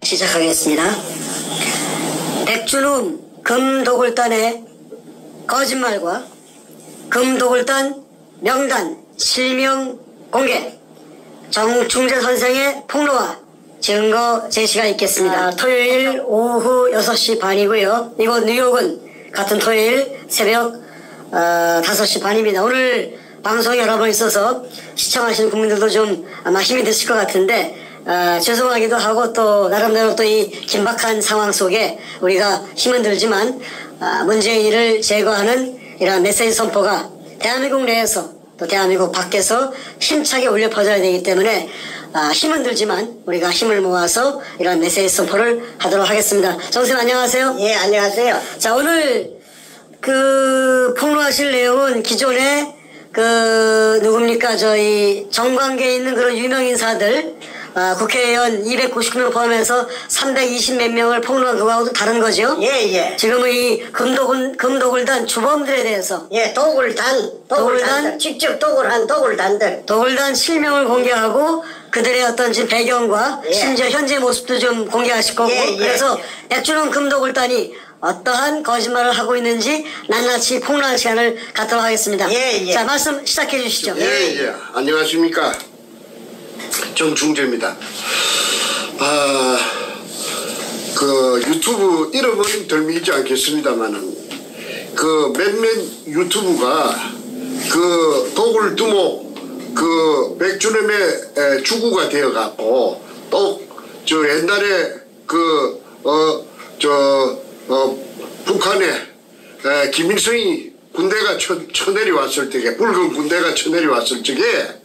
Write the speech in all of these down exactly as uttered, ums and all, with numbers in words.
시작하겠습니다. 백준음 금도굴단의 거짓말과 금도굴단 명단 실명 공개, 정충재 선생의 폭로와 증거 제시가 있겠습니다. 아, 토요일 오후 여섯 시 반이고요. 이곳 뉴욕은 같은 토요일 새벽 어, 다섯 시 반입니다. 오늘 방송이 여러 번 있어서 시청하시는 국민들도 좀 아마 힘이 드실 것 같은데 어, 죄송하기도 하고 또 나름대로 또 이 긴박한 상황 속에 우리가 힘은 들지만 어, 문재인을 제거하는 이런 메시지 선포가 대한민국 내에서 또 대한민국 밖에서 힘차게 울려 퍼져야 되기 때문에 아, 힘은 들지만 우리가 힘을 모아서 이런 메시지 선포를 하도록 하겠습니다. 정 선생님 안녕하세요. 예, 안녕하세요. 자, 오늘 그 폭로하실 내용은 기존에 그 누굽니까 저희 정관계에 있는 그런 유명 인사들 아, 국회의원 이백구십구 명 포함해서 삼백이십 몇 명을 폭로한 그거하고도 다른 거죠? 예, 예. 지금은 이 금도굴, 금도굴단 주범들에 대해서. 예, 도굴단, 도굴단, 직접 도굴한 도굴단들. 도굴단 실명을 공개하고 그들의 어떤 지금 배경과 예. 심지어 현재 모습도 좀 공개하실 거고. 예, 예, 그래서 예. 백준음 금도굴단이 어떠한 거짓말을 하고 있는지 낱낱이 폭로하는 시간을 갖도록 하겠습니다. 예, 예. 자, 말씀 시작해 주시죠. 예, 예. 안녕하십니까. 정충재입니다. 아, 그 유튜브 이름은 덜미지 않겠습니다만은 그 몇몇 유튜브가 그 도굴두목 그 백준음의 주구가 되어갖고 또 저 옛날에 그 어 저 어 북한에 에, 김일성이 군대가 쳐, 쳐내려왔을 적에 붉은 군대가 쳐내려왔을 적에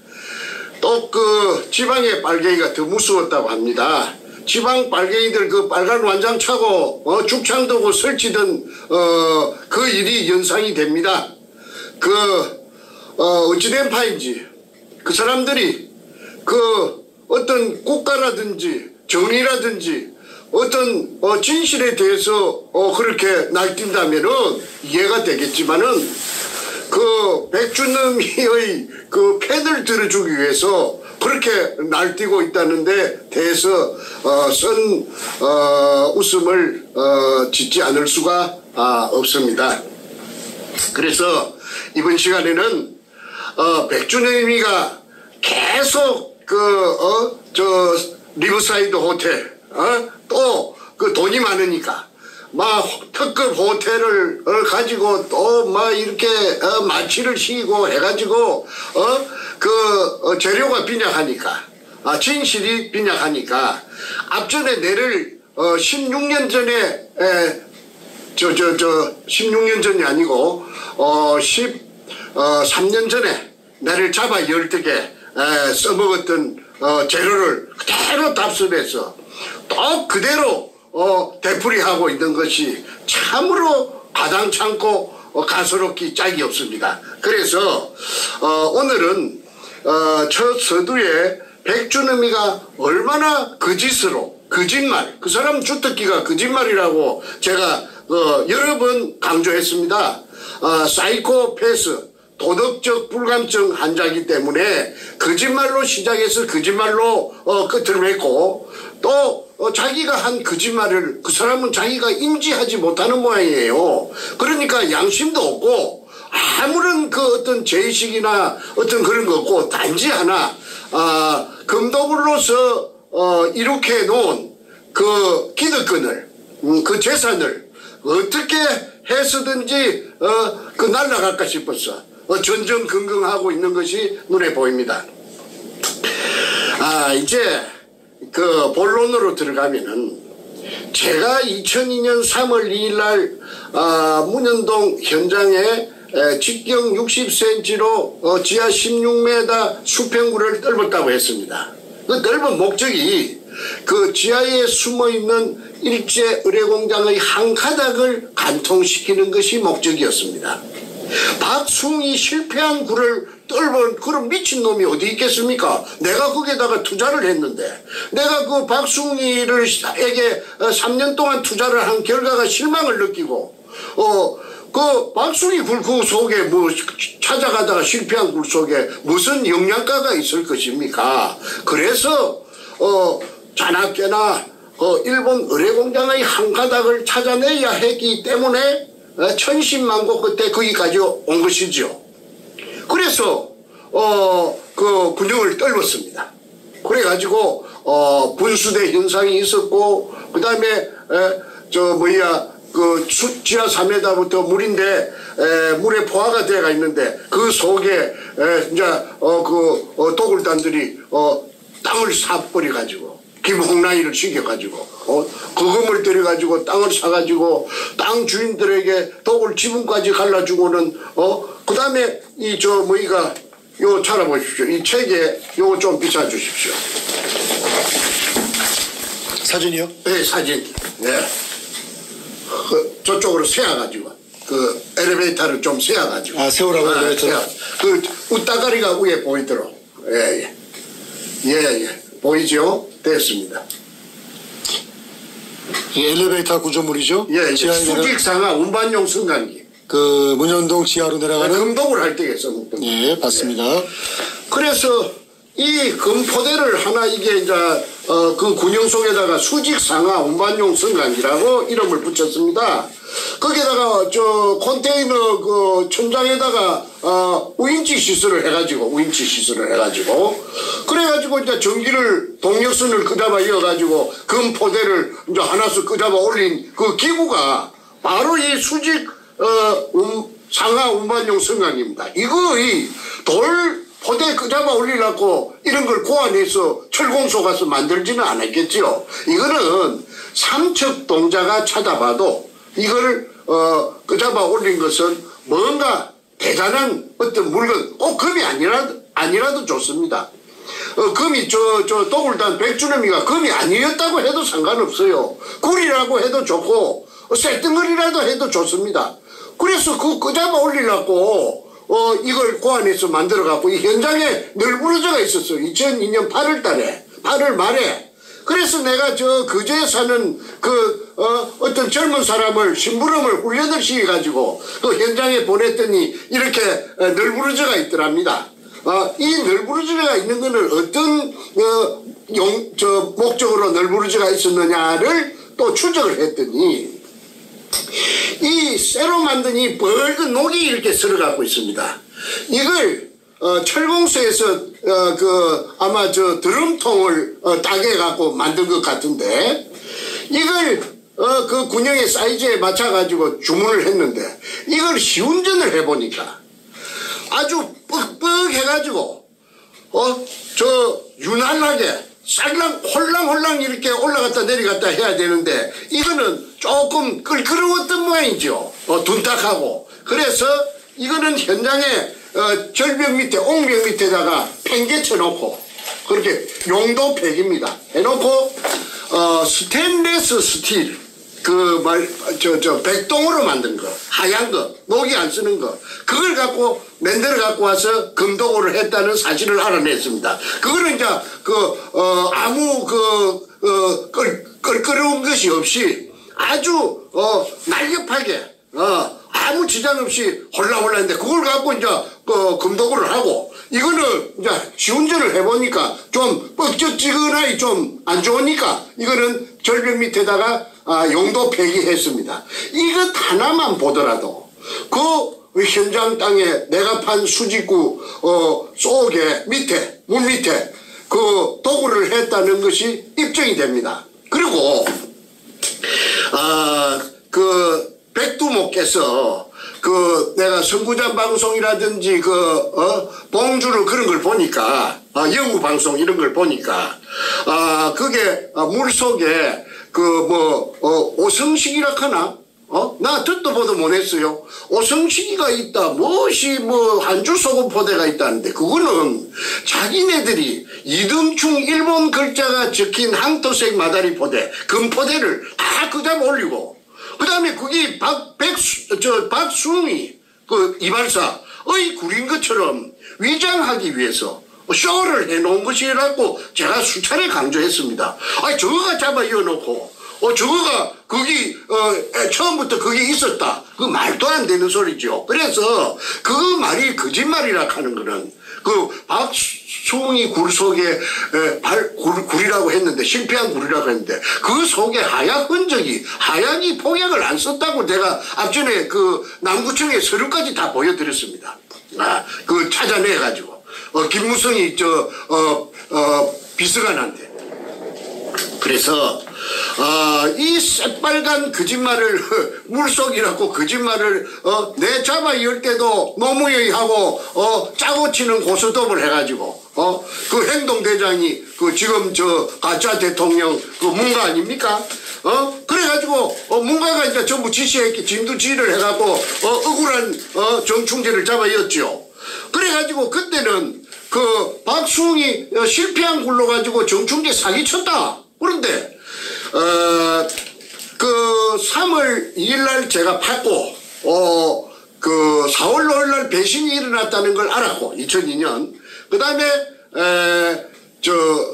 또 그 지방의 빨갱이가 더 무서웠다고 합니다. 지방 빨갱이들 그 빨간 완장 차고 어, 죽창 두고 설치던 어, 그 일이 연상이 됩니다. 그 어, 어찌된 파인지 그 사람들이 그 어떤 국가라든지 정의라든지 어떤 어, 진실에 대해서 어, 그렇게 날뛴다면은 이해가 되겠지만은 그 백준음이의 그 팬을 들어주기 위해서 그렇게 날뛰고 있다는 데 대해서 어, 쓴 어, 웃음을 어, 짓지 않을 수가 아, 없습니다. 그래서 이번 시간에는 어, 백준음이가 계속 그 어, 저 리버사이드 호텔 어? 또 그 돈이 많으니까 막 특급 호텔을 어, 가지고 또 막 이렇게 어, 마취를 시키고 해가지고 어 그 어, 재료가 빈약하니까 아 진실이 빈약하니까 앞전에 내를 어, 십육 년 전에 저 저 저 십육 년 전이 아니고 어 십삼 년 전에 나를 잡아 열뜨게 에, 써먹었던 어, 재료를 그대로 답습해서 또 그대로 어, 되풀이하고 있는 것이 참으로 가당찮고 어, 가소롭기 짝이 없습니다. 그래서 어, 오늘은 어, 첫 서두에 백준음이가 얼마나 거짓으로 거짓말 그 사람 주특기가 거짓말이라고 제가 어, 여러 번 강조했습니다. 어, 사이코패스 도덕적 불감증 환자이기 때문에 거짓말로 시작해서 거짓말로 어, 끝을 맺고 또 어, 자기가 한 거짓말을 그 사람은 자기가 인지하지 못하는 모양이에요. 그러니까 양심도 없고 아무런 그 어떤 죄의식이나 어떤 그런 거 없고 단지 하나 아, 금도굴로서 어, 이렇게 놓은 그 기득권을 음, 그 재산을 어떻게 해서든지 어, 그 날라갈까 싶었어. 어, 전전긍긍하고 있는 것이 눈에 보입니다. 아 이제 그 본론으로 들어가면은 제가 이천이 년 삼월 이일 날 아, 문현동 현장에 에, 직경 육십 센티미터로 어, 지하 십육 미터 수평구를 뚫었다고 했습니다. 그 넓은 목적이 그 지하에 숨어있는 일제 의뢰공장의 한 가닥을 관통시키는 것이 목적이었습니다. 박숭이 실패한 굴을 뚫은 그런 미친놈이 어디 있겠습니까? 내가 거기에다가 투자를 했는데 내가 그 박숭이를 에게 삼 년 동안 투자를 한 결과가 실망을 느끼고 어 그 박숭이 굴 그 속에 뭐 찾아가다가 실패한 굴 속에 무슨 영양가가 있을 것입니까? 그래서 어 자나깨나 어 어, 일본 의뢰공장의 한 가닥을 찾아내야 했기 때문에 어, 천신만고 끝에 거기까지 온 것이죠. 그래서 어, 그 군용을 떨궜습니다. 그래가지고 어, 분수대 현상이 있었고 그 다음에 저 뭐야 그 지하 삼 미터부터 물인데 에, 물에 포화가 되어가 있는데 그 속에 에, 이제 어, 그 어, 도굴단들이 어, 땅을 사버려 가지고 김홍라이를 시켜 가지고 어, 거금을 들여 가지고 땅을 사 가지고 땅 주인들에게 도굴 지분까지 갈라주고는 어 그다음에 이 저 뭐이가 요 찾아보십시오. 이 책에 요거 좀 비춰 주십시오. 사진이요? 네, 사진. 네. 그 저쪽으로 세워가지고 그 엘리베이터를 좀 세워가지고 아 세우라고 아, 엘리베이터를 그 웃다가리가 위에 보이도록 예예 예예 예, 예. 보이죠? 됐습니다. 이 엘리베이터 구조물이죠? 예, 예. 지하에 내려- 수직상하 운반용 승강기 그 문현동 지하로 내려가는 금독을 할 때에 써먹던 예 봤습니다. 예. 그래서 이 금포대를 하나 이게 이제 어, 그 군용 속에다가 수직상하 운반용 승강기라고 이름을 붙였습니다. 거기에다가 저 컨테이너 그 천장에다가 어, 우인치 시설을 해가지고 우인치 시설을 해가지고 그래가지고 이제 전기를 동력선을 끄잡아 이어가지고 금포대를 이제 하나씩 끄잡아 올린 그 기구가 바로 이 수직 어, 음, 상하 운반용 승강기입니다. 이거의 돌 포대 끄잡아 올리려고 이런 걸 고안해서 철공소 가서 만들지는 않았겠지요. 이거는 삼척동자가 찾아봐도 이걸 어, 끄잡아 올린 것은 뭔가 대단한 어떤 물건, 꼭 금이 아니라도, 아니라도 좋습니다. 어, 금이 저, 저, 도굴단 백주놈이가 금이 아니었다고 해도 상관없어요. 굴이라고 해도 좋고, 어, 쇳덩어리라도 해도 좋습니다. 그래서 그 끄잡아 올리려고 어, 이걸 고안해서 만들어갖고, 이 현장에 널브러져가 있었어요. 이천이 년 팔월 달에, 팔월 말에. 그래서 내가 저, 그제에 사는 그, 어, 어떤 젊은 사람을, 심부름을 훈련을 시켜가지고, 그 현장에 보냈더니, 이렇게 널브러져가 있더랍니다. 어, 이 널브러져가 있는 거는 어떤, 어, 용, 저, 목적으로 널브러져가 있었느냐를 또 추적을 했더니, 이 쇠로 만든 이 붉은 녹이 이렇게 쓸어갖고 있습니다. 이걸 어, 철공소에서 어, 그 아마 저 드럼통을 어, 따게 갖고 만든 것 같은데 이걸 어, 그 군용의 사이즈에 맞춰가지고 주문을 했는데 이걸 시운전을 해보니까 아주 뻑뻑해가지고 어, 저 유난하게 쌀랑 홀랑홀랑 이렇게 올라갔다 내려갔다 해야 되는데 이거는 조금 끌끄러웠던 모양이죠. 어, 둔탁하고. 그래서 이거는 현장에 어, 절벽 밑에 옹벽 밑에다가 팽개쳐 놓고 그렇게 용도 팩입니다. 해놓고 어, 스테인레스 스틸 그 말 저 저 백동으로 만든 거 하얀 거 녹이 안 쓰는 거 그걸 갖고 만들어 갖고 와서 금도구를 했다는 사실을 알아냈습니다. 그거는 이제 그 어 아무 그 어 끌끌어온 것이 없이 아주 어 날렵하게 어 아무 지장 없이 홀라홀라인데 그걸 갖고 이제 그 금도구를 하고 이거는 이제 시운전을 해보니까 좀 뻑적지근하게 좀 안 좋으니까 이거는 절벽 밑에다가 아, 용도 폐기했습니다. 이것 하나만 보더라도 그 현장 땅에 내가 판 수직구 어, 속에 밑에 물 밑에 그 도구를 했다는 것이 입증이 됩니다. 그리고 아, 그 백두목께서 그 내가 선구자 방송이라든지 그 어, 봉주를 그런 걸 보니까 아, 영우 방송 이런 걸 보니까 아 그게 아, 물 속에 그 뭐 어, 오성식이라 하나 어? 나 듣도 보도 못했어요. 오성식이가 있다. 무엇이 뭐 한줄 소금 포대가 있다는데 그거는 자기네들이 이등충 일본 글자가 적힌 항토색 마다리 포대 금포대를 다 그다음 올리고 그 다음에 거기 박, 백수, 저, 박수미, 그, 이발사의 구린 것처럼 위장하기 위해서 쇼를 해놓은 것이라고 제가 수차례 강조했습니다. 아니, 저거가 잡아 이어놓고, 어, 저거가 거기, 어, 처음부터 거기 있었다. 그 말도 안 되는 소리죠. 그래서 그 말이 거짓말이라 하는 거는 그 박수홍이 굴 속에 에, 발, 굴, 굴이라고 했는데 실패한 굴이라고 했는데 그 속에 하약 흔적이 하약이 폭약을 안 썼다고 제가 앞전에 그 남구청에 서류까지 다 보여드렸습니다. 아, 그 찾아내 가지고 어, 김무성이 저 어, 어, 비서관한테. 그래서 어, 이 새빨간 거짓말을 물속이라고 거짓말을 어, 내 잡아 열 때도 노무현이 하고 어, 짜고 치는 고스톱을 해가지고 어, 그 행동대장이 그 지금 저 가짜 대통령 그 문가 아닙니까? 어, 그래가지고 어, 문가가 이제 전부 지시했기 진두지휘를 해갖고 어, 억울한 어, 정충재를 잡아 였죠. 그래가지고 그때는 그 박수홍이 어, 실패한 굴로 가지고 정충재 사기쳤다. 그런데 어, 그 삼월 이일 날 제가 받고 어, 그 사월 오일 날 배신이 일어났다는 걸 알았고 이천이 년 그 다음에 저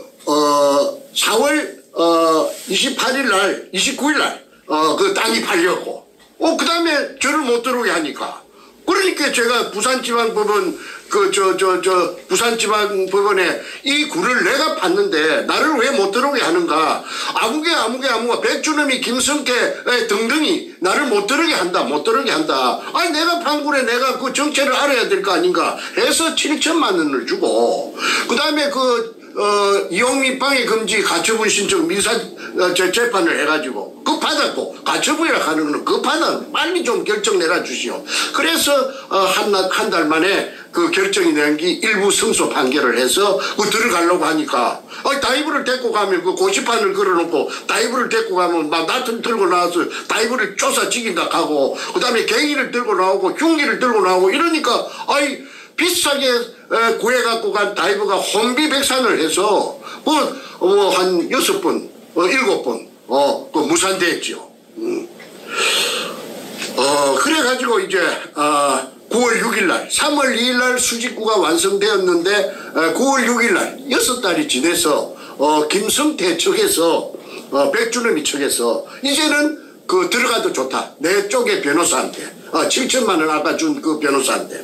어, 사월 어, 이십팔일 날 이십구일 날 어, 그 땅이 팔렸고 어, 그 다음에 저를 못 들어오게 하니까 그러니까 제가 부산지방법원 그 저 저 저 부산지방법원에 이 굴을 내가 봤는데 나를 왜 못 들어오게 하는가? 아무개 아무개 아무가 백준엄이 김성태 등등이 나를 못 들어오게 한다 못 들어오게 한다. 아니 내가 판 굴에 내가 그 정체를 알아야 될 거 아닌가? 해서 칠천만 원을 주고 그 다음에 그 어, 이용민 방해 금지 가처분 신청 민사 어, 재판을 해가지고 그 받았고 가처분이라 하는 거는 그 받아 빨리 좀 결정 내라 주시오. 그래서 어, 한 한 달 만에 그 결정이 난 게 일부 승소 판결을 해서 그 들어가려고 하니까 어, 다이브를 데리고 가면 그 고시판을 걸어놓고 다이브를 데리고 가면 막 나트를 들고 나와서 다이브를 쫓아 죽인다 하고 그 다음에 갱이를 들고 나오고 흉기를 들고 나오고 이러니까 아이 비싸게 구해갖고 간 다이버가 혼비백산을 해서 뭐, 뭐 한 여섯 번, 어, 일곱 번, 어, 그 무산됐죠. 음. 어, 그래가지고 이제, 어, 구월 육일 날, 삼월 이일 날 수직구가 완성되었는데, 어, 구월 육일 날, 여섯 달이 지내서, 어, 김성태 측에서, 어, 백준엄이 측에서, 이제는 그 들어가도 좋다. 내 쪽의 변호사한테, 어, 칠천만 원 아까 준 그 변호사한테.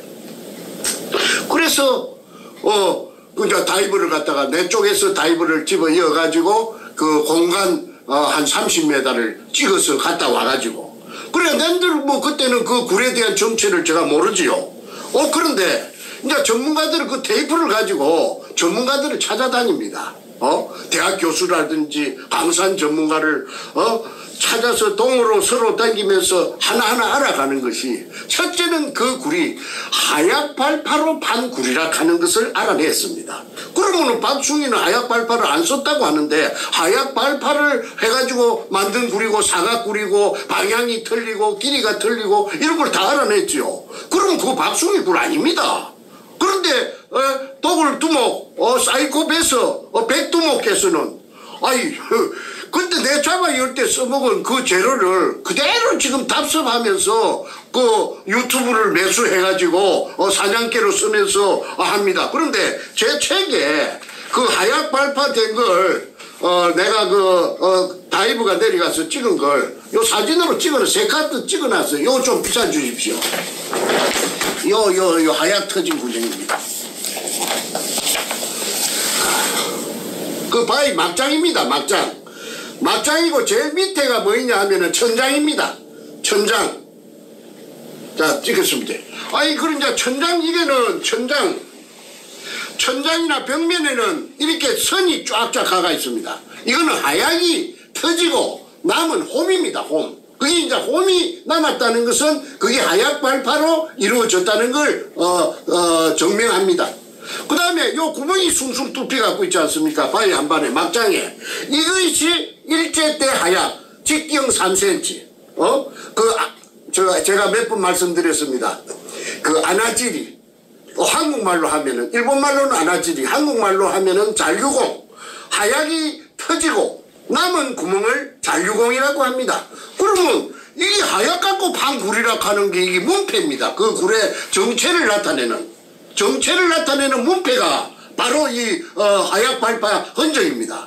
그래서 어 그저 다이브를 갖다가 내 쪽에서 다이브를 집어 이어가지고 그 공간 어, 한 삼십 미터를 찍어서 갔다 와가지고 그래 낸들 뭐 그때는 그 굴에 대한 정체를 제가 모르지요. 어 그런데 이제 전문가들은 그 테이프를 가지고 전문가들을 찾아다닙니다. 어 대학 교수라든지 강산 전문가를 어 찾아서 동으로 서로 당기면서 하나하나 알아가는 것이 첫째는 그 굴이 하약발파로 판 굴이라 하는 것을 알아냈습니다. 그러면은 박수홍이는 하약발파를 안 썼다고 하는데 하약발파를 해가지고 만든 굴이고 사각굴이고 방향이 틀리고 길이가 틀리고 이런 걸 다 알아냈죠. 그러면 그거 박수홍이 굴 아닙니다. 그런데 어, 도굴 두목 어, 사이코패스 어, 백두목께서는 아이 그때 내 잡아 열 때 써먹은 그 재료를 그대로 지금 답습하면서 그 유튜브를 매수해가지고 어 사냥개로 쓰면서 합니다. 그런데 제 책에 그 하약 발파된 걸 어 내가 그 어 다이브가 내려가서 찍은 걸 요 사진으로 찍어서 세 카드 찍어놨어요. 요 좀 비싸 주십시오. 요 요 요 하약 터진 구정입니다. 그 바위 막장입니다. 막장. 막장이고 제일 밑에가 뭐냐 하면은 천장입니다. 천장. 자, 찍었습니다. 아니, 그런 이제 천장, 이게는 천장, 천장이나 벽면에는 이렇게 선이 쫙쫙 가가 있습니다. 이거는 하약이 터지고 남은 홈입니다. 홈. 그게 이제 홈이 남았다는 것은 그게 하약 발파로 이루어졌다는 걸, 어, 어, 증명합니다. 그 다음에 요 구멍이 숭숭 뚫려 갖고 있지 않습니까? 바위 한 반에 막장에 이것이 일제때 하약 직경 삼 센티미터 어? 그 아, 저, 제가 몇 번 말씀드렸습니다. 그 아나지리 어, 한국말로 하면은 일본말로는 아나지리 한국말로 하면은 잔류공 하약이 터지고 남은 구멍을 잔류공이라고 합니다. 그러면 이게 하약 갖고 판 굴이라고 하는 게 이게 문패입니다. 그 굴의 정체를 나타내는 정체를 나타내는 문패가 바로 이 어, 하약 발파 흔적입니다.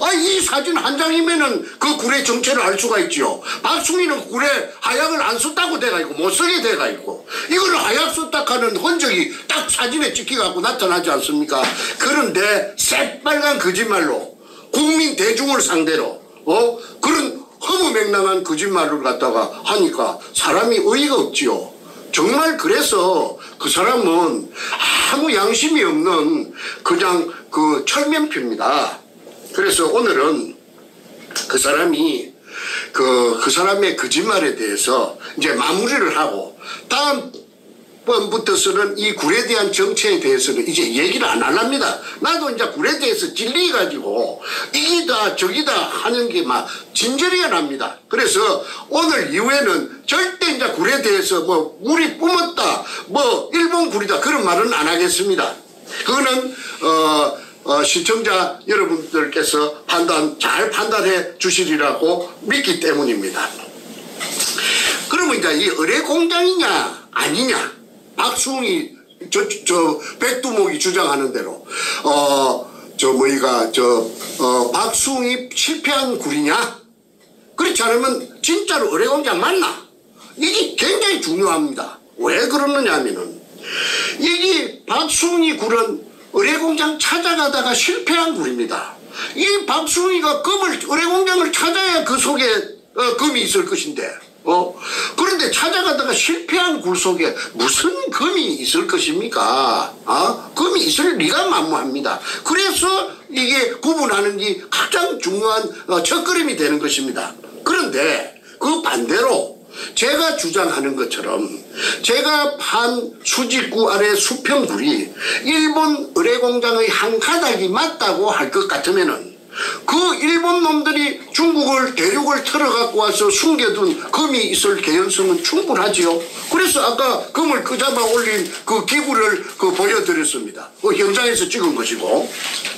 아, 이 사진 한 장이면은 그 굴의 정체를 알 수가 있지요. 박숭이는 굴에 하약을 안 썼다고 돼가 있고 못 쓰게 돼가 있고 이거는 하약 썼다 하는 흔적이 딱 사진에 찍혀갖고 나타나지 않습니까? 그런데 새빨간 거짓말로 국민 대중을 상대로 어 그런 허무맹랑한 거짓말을 갖다가 하니까 사람이 어이가 없지요. 정말 그래서 그 사람은 아무 양심이 없는 그냥 그 철면피입니다. 그래서 오늘은 그 사람이 그, 그 사람의 거짓말에 대해서 이제 마무리를 하고 다음 번부터서는 이 굴에 대한 정체에 대해서는 이제 얘기를 안 할랍니다. 나도 이제 굴에 대해서 질리가지고 이기다 저기다 하는 게 막 진저리가 납니다. 그래서 오늘 이후에는 절대 이제 굴에 대해서 뭐 물이 뿜었다 뭐 일본 굴이다 그런 말은 안 하겠습니다. 그거는 어, 어 시청자 여러분들께서 판단 잘 판단해 주시리라고 믿기 때문입니다. 그러면 이제 이 의뢰공장이냐 아니냐 박숭이 저, 저 백두목이 주장하는 대로 어 저 뭐이가 저 어 박숭이 실패한 굴이냐 그렇지 않으면 진짜로 의뢰공장 맞나 이게 굉장히 중요합니다. 왜 그러느냐 하면은 이게 박숭이 굴은 의뢰공장 찾아가다가 실패한 굴입니다. 이 박숭이가 금을 의뢰공장을 찾아야 그 속에 어, 금이 있을 것인데 어 그런데 찾아가다가 실패한 굴 속에 무슨 금이 있을 것입니까? 어? 금이 있을 리가 만무합니다. 그래서 이게 구분하는 게 가장 중요한 어, 첫걸음이 되는 것입니다. 그런데 그 반대로 제가 주장하는 것처럼 제가 판 수직구 아래 수평굴이 일본 의뢰공장의 한 가닥이 맞다고 할 것 같으면은 그 일본 놈들이 중국을 대륙을 털어갖고 와서 숨겨둔 금이 있을 개연성은 충분하지요. 그래서 아까 금을 끄잡아 올린 그 기구를 그 보여드렸습니다. 그 현장에서 찍은 것이고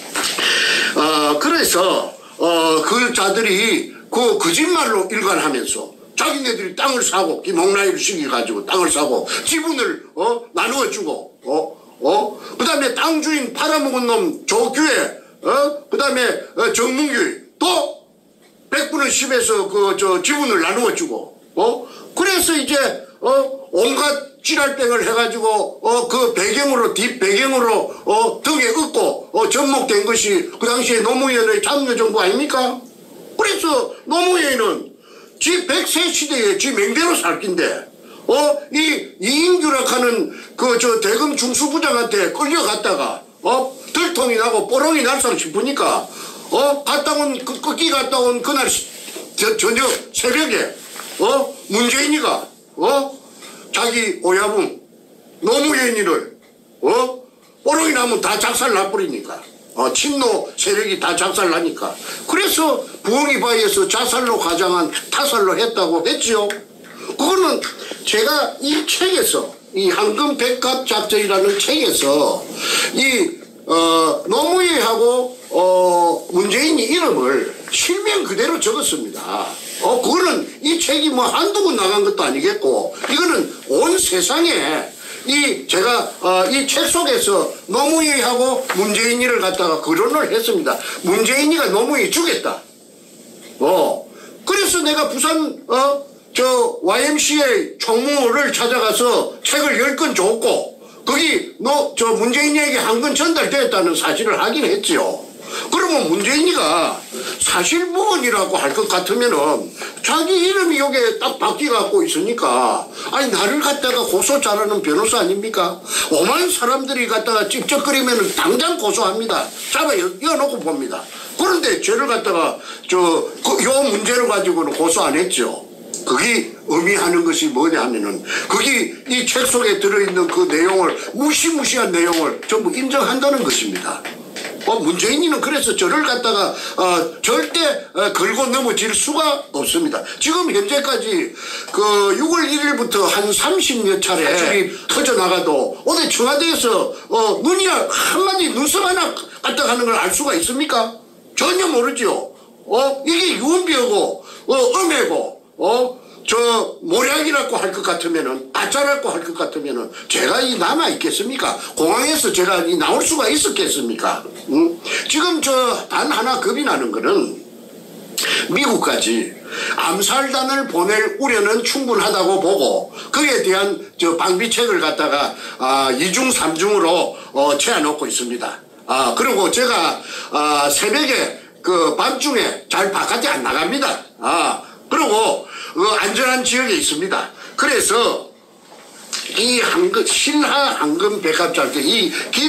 어 그래서 어 그 자들이 그 거짓말로 일관하면서 자기네들이 땅을 사고 김홍라이를 시켜가지고 땅을 사고 지분을 어 나누어주고 어 어 그다음에 땅 주인 팔아먹은 놈 조규에 어? 그 다음에, 어, 정문규, 또, 백분의 십에서 그, 저, 지분을 나누어 주고, 어? 그래서 이제, 어, 온갖 찌랄병을 해가지고, 어, 그 배경으로, 뒷 배경으로, 어, 등에 얹고, 어, 접목된 것이 그 당시에 노무현의 참여정부 아닙니까? 그래서 노무현은 지 백세 시대에 지 맹대로 살 낀데, 어, 이, 이인규라 하는 그, 저, 대검 중수부장한테 끌려갔다가, 어? 들통이 나고 뽀롱이 날상 싶으니까 어 갔다 온 그 끝기 갔다 온 그날 저, 저녁 새벽에 어 문재인이가 어 자기 오야붕 노무현이를 어 뽀롱이 나면 다 작살 나버리니까 어 친노 세력이 다 작살 나니까 그래서 부엉이 바위에서 자살로 가장한 타살로 했다고 했지요. 그거는 제가 이 책에서 이 황금 백합 작전이라는 책에서 이 어, 노무현하고, 어, 문재인이 이름을 실명 그대로 적었습니다. 어, 그거는 이 책이 뭐 한두 권 나간 것도 아니겠고, 이거는 온 세상에 이, 제가, 어, 이 책 속에서 노무현하고 문재인이를 갖다가 거론을 했습니다. 문재인이가 노무현이 죽였다. 어, 그래서 내가 부산, 어, 저, 와이엠씨에이 총무를 찾아가서 책을 열 권 줬고, 거기 너 저 문재인에게 한 건 전달되었다는 사실을 확인했지요. 그러면 문재인이가 사실 무근이라고 할 것 같으면은 자기 이름이 여기에 딱 바뀌어갖고 있으니까 아니 나를 갖다가 고소 잘하는 변호사 아닙니까? 오만 사람들이 갖다가 찝쩍거리면은 당장 고소합니다. 잡아 이어놓고 봅니다. 그런데 죄를 갖다가 저 그 요 문제를 가지고는 고소 안 했죠. 그게 의미하는 것이 뭐냐 하면은 그게 이 책 속에 들어있는 그 내용을 무시무시한 내용을 전부 인정한다는 것입니다. 어, 문재인이는 그래서 저를 갖다가 어, 절대 어, 걸고 넘어질 수가 없습니다. 지금 현재까지 그 유월 일일부터 한 삼십여 차례 사출이 터져나가도 어디 청와대에서 어, 눈이나 한마디 눈썹 하나 갖다 가는 걸 알 수가 있습니까? 전혀 모르죠. 어, 이게 유언비어고 어, 음해고 어, 저 모략이라고 할 것 같으면은 아차라 갖고 할 것 같으면은 제가 이 남아 있겠습니까? 공항에서 제가 이 나올 수가 있었겠습니까? 응? 지금 저 단 하나 겁이 나는 거는 미국까지 암살단을 보낼 우려는 충분하다고 보고 그에 대한 저 방비책을 갖다가 아, 이중 삼중으로 어, 채워놓고 있습니다. 아, 그리고 제가 아, 새벽에 그 밤중에 잘 바깥에 안 나갑니다. 아, 그리고 그 안전한 지역에 있습니다. 그래서 이 황금, 신하 황금 백합장터, 이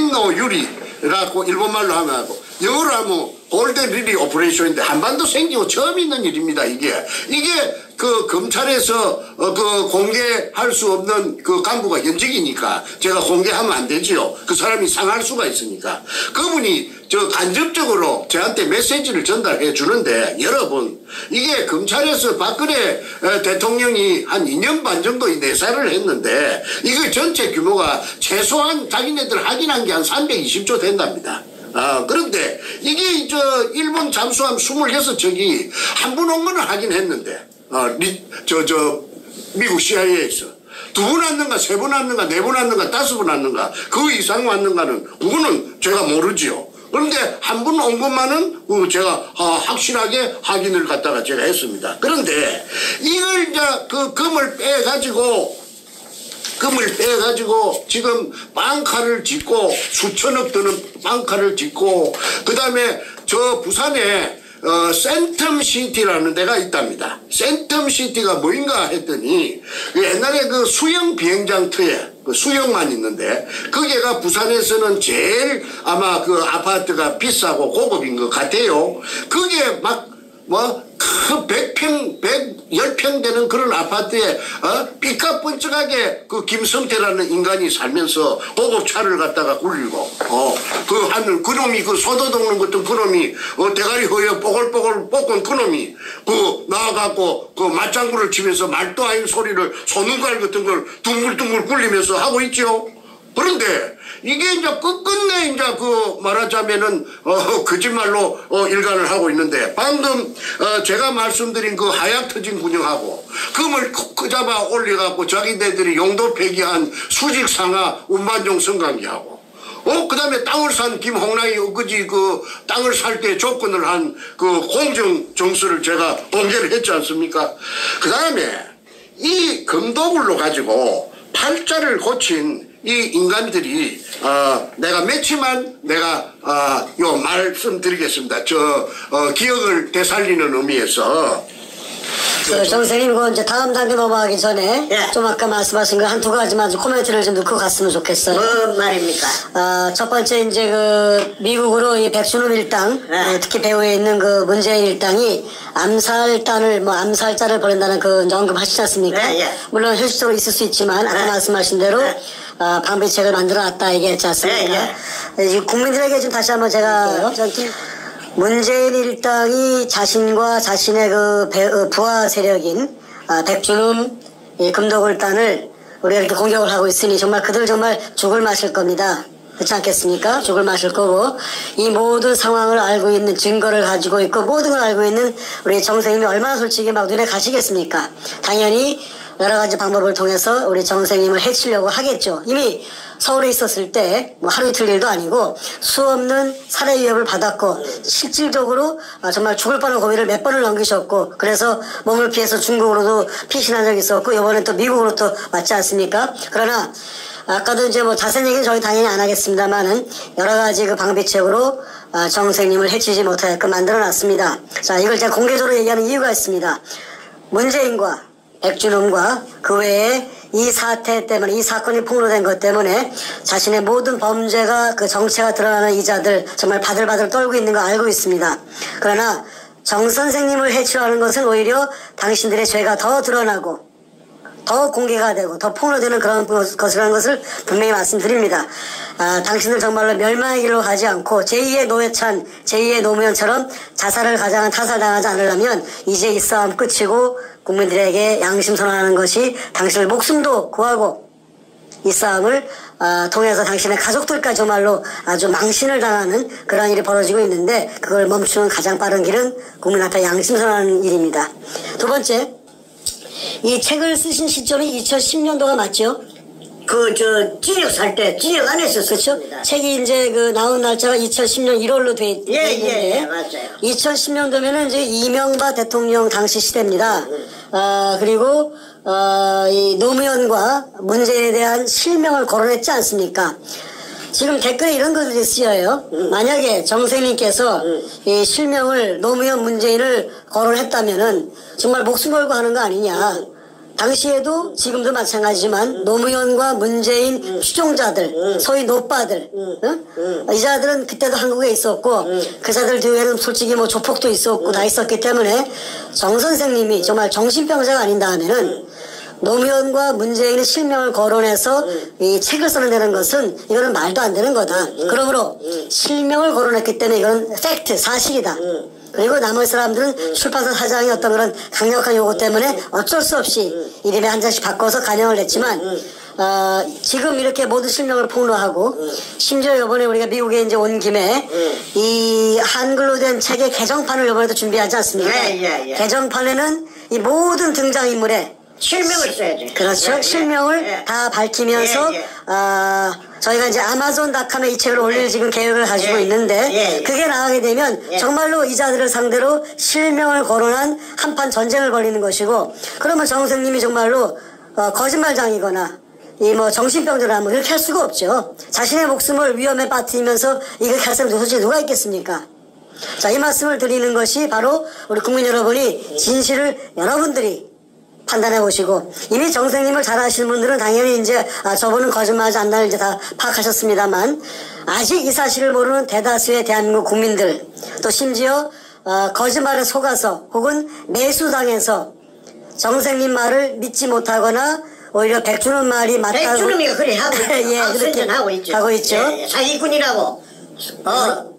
김노유리라고 일본말로 하면 하고, 영어로 하면 골든 리리 오퍼레이션인데 한반도 생기고 처음 있는 일입니다, 이게. 이게 그 검찰에서 어, 그 공개할 수 없는 그 간부가 현직이니까 제가 공개하면 안 되지요. 그 사람이 상할 수가 있으니까. 그분이 저 간접적으로 저한테 메시지를 전달해 주는데, 여러분, 이게 검찰에서 박근혜 대통령이 한 이 년 반 정도 내사를 했는데, 이거 전체 규모가 최소한 자기네들 확인한 게 한 삼백이십 조 된답니다. 아, 그런데 이게 저 일본 잠수함 이십육 척이 한 분 온 거는 하긴 했는데, 아, 리, 저, 저, 미국 씨아이에이에서 두 분 왔는가, 세 분 왔는가, 네 분 왔는가, 다섯 분 왔는가, 그 이상 왔는가는, 그거는 제가 모르지요. 그런데 한 분 온 것만은 제가 확실하게 확인을 갖다가 제가 했습니다. 그런데 이걸 이제 그 금을 빼가지고 금을 빼가지고 지금 빵카를 짓고 수천억 드는 빵카를 짓고 그 다음에 저 부산에 어, 센텀시티라는 데가 있답니다. 센텀시티가 뭐인가 했더니 옛날에 그 수영 비행장터에 그 수영만 있는데 거기가 부산에서는 제일 아마 그 아파트가 비싸고 고급인 것 같아요. 거기에 막 뭐 그 백 평, 백십 평 되는 그런 아파트에 어? 삐까뻔쩍하게 그 김성태라는 인간이 살면서 고급차를 갖다가 굴리고 어, 그 하는 그놈이 그 소도 덮는 것도 그놈이 어, 대가리 허여 뽀글뽀글 볶은 그놈이 그 나와갖고 그 맞장구를 치면서 말도 아닌 소리를 소눈깔 같은 걸 둥글둥글 굴리면서 하고 있죠. 그런데 이게 이제 끝끝내 이제 그 말하자면은 어 거짓말로 어 일관을 하고 있는데 방금 어 제가 말씀드린 그 하약 터진 군영하고 금을 크 잡아 올려갖고 자기네들이 용도 폐기한 수직 상하 운반용 성관기하고 어 그다음에 땅을 산 김홍랑이 엊그지 그 땅을 살 때 조건을 한 그 공정 정서를 제가 공개를 했지 않습니까? 그다음에 이 금도굴로 가지고 팔자를 고친 이 인간들이 어 내가 며칠만 내가 어요 말씀드리겠습니다. 저 어 기억을 되살리는 의미에서 그 정선생님, 그 이제 다음 단계 넘어가기 전에 예. 좀 아까 말씀하신 거 한 두 가지만 좀 코멘트를 좀 넣고 갔으면 좋겠어요. 뭐 말입니까? 아, 첫 번째 이제 그 미국으로 이 백순놈 일당, 예. 어, 특히 배후에 있는 그 문재인 일당이 암살단을 뭐 암살자를 보낸다는 그 이제 언급하시지 않습니까? 예, 예. 물론 현실적으로 있을 수 있지만 아까 예. 말씀하신 대로 예. 어, 방비책을 만들어놨다 얘기했지 않습니까? 예, 이 국민들에게 좀 다시 한번 제가 문재인 일당이 자신과 자신의 그 배, 어, 부하 세력인 아, 백준음 이 금도굴단을 우리가 이렇게 공격을 하고 있으니 정말 그들 정말 죽을 마실 겁니다. 그렇지 않겠습니까? 죽을 마실 거고 이 모든 상황을 알고 있는 증거를 가지고 있고 모든 걸 알고 있는 우리 정 선생님이 얼마나 솔직히 막 눈에 가시겠습니까? 당연히 여러 가지 방법을 통해서 우리 정 선생님을 해치려고 하겠죠. 이미 서울에 있었을 때 뭐 하루 이틀 일도 아니고 수없는 살해 위협을 받았고 실질적으로 정말 죽을 뻔한 고비를 몇 번을 넘기셨고 그래서 몸을 피해서 중국으로도 피신한 적이 있었고 이번엔 또 미국으로 또 왔지 않습니까? 그러나 아까도 이제 뭐 자세한 얘기는 저희 당연히 안 하겠습니다만은 여러 가지 그 방비책으로 정 선생님을 해치지 못하게끔 만들어 놨습니다. 자, 이걸 제가 공개적으로 얘기하는 이유가 있습니다. 문재인과 백준음과 그 외에 이 사태 때문에 이 사건이 폭로된 것 때문에 자신의 모든 범죄가 그 정체가 드러나는 이자들 정말 바들바들 떨고 있는 거 알고 있습니다. 그러나 정 선생님을 해치려는 것은 오히려 당신들의 죄가 더 드러나고 더 공개가 되고 더 폭로되는 그런 것이라는 것을 분명히 말씀드립니다. 아, 당신들 정말로 멸망의 길로 가지 않고 제이의 노회찬, 제이의 노무현처럼 자살을 가장한 타살당하지 않으려면 이제 이 싸움 끝이고 국민들에게 양심 선언하는 것이 당신을 목숨도 구하고 이 싸움을 어, 통해서 당신의 가족들까지 정말로 아주 망신을 당하는 그런 일이 벌어지고 있는데 그걸 멈추는 가장 빠른 길은 국민 앞에 양심 선언하는 일입니다. 두 번째, 이 책을 쓰신 시점이 이천십 년도가 맞죠? 그 저 지역 살 때 지역 안에서 그렇죠. 썼습니다. 책이 이제 그 나온 날짜가 이천십 년 일월로 돼 있- 돼 예, 있는데 예, 예, 맞아요. 이천십 년도면은 이제 이명박 대통령 당시 시대입니다. 어, 그리고 어, 이 노무현과 문재인에 대한 실명을 거론했지 않습니까? 지금 댓글에 이런 글들이 쓰여요. 만약에 정세님께서 이 실명을 노무현 문재인을 거론했다면은 정말 목숨 걸고 하는 거 아니냐. 당시에도 지금도 마찬가지지만 노무현과 문재인 추종자들, 소위 노빠들, 응? 이 자들은 그때도 한국에 있었고 그 자들 뒤에는 솔직히 뭐 조폭도 있었고 다 있었기 때문에 정 선생님이 정말 정신병자가 아닌다 하면은 노무현과 문재인의 실명을 거론해서 이 책을 써낸다는 것은 이거는 말도 안 되는 거다. 그러므로 실명을 거론했기 때문에 이건 팩트, 사실이다. 그리고 나머지 사람들은 출판사 사장의 어떤 그런 강력한 요구 때문에 어쩔 수 없이 이름에 한 장씩 바꿔서 간영을 했지만 어, 지금 이렇게 모든 실명을 폭로하고 심지어 이번에 우리가 미국에 이제 온 김에 이 한글로 된 책의 개정판을 이번에도 준비하지 않습니까? 예, 예, 예. 개정판에는 이 모든 등장인물의 실명을 써야지. 그렇죠. 예, 예, 실명을 예. 다 밝히면서 예, 예. 어, 저희가 이제 아마존닷컴에 이 책을 올릴 지금 계획을 가지고 예. 있는데 예, 예. 그게 나가게 되면 예. 정말로 이자들을 상대로 실명을 거론한 한판 전쟁을 벌이는 것이고 그러면 정 선생님이 정말로 어, 거짓말장이거나 이 뭐 정신병자라 뭐 그렇게 할 수가 없죠. 자신의 목숨을 위험에 빠뜨리면서 이렇게 할 사람이 도대체 누가 있겠습니까? 자, 이 말씀을 드리는 것이 바로 우리 국민 여러분이 진실을 여러분들이 판단해 보시고 이미 정 선생님을 잘 아시는 분들은 당연히 이제 아 저분은 거짓말하지 않나를 이제 다 파악하셨습니다만 아직 이 사실을 모르는 대다수의 대한민국 국민들 또 심지어 어, 거짓말에 속아서 혹은 매수당해서 정 선생님 말을 믿지 못하거나 오히려 백준원 말이 맞다고 백주름이가 그래 하고 있죠. 예, 그렇게 하고 있죠. 하고 있죠. 예, 예. 사기꾼이라고. 어.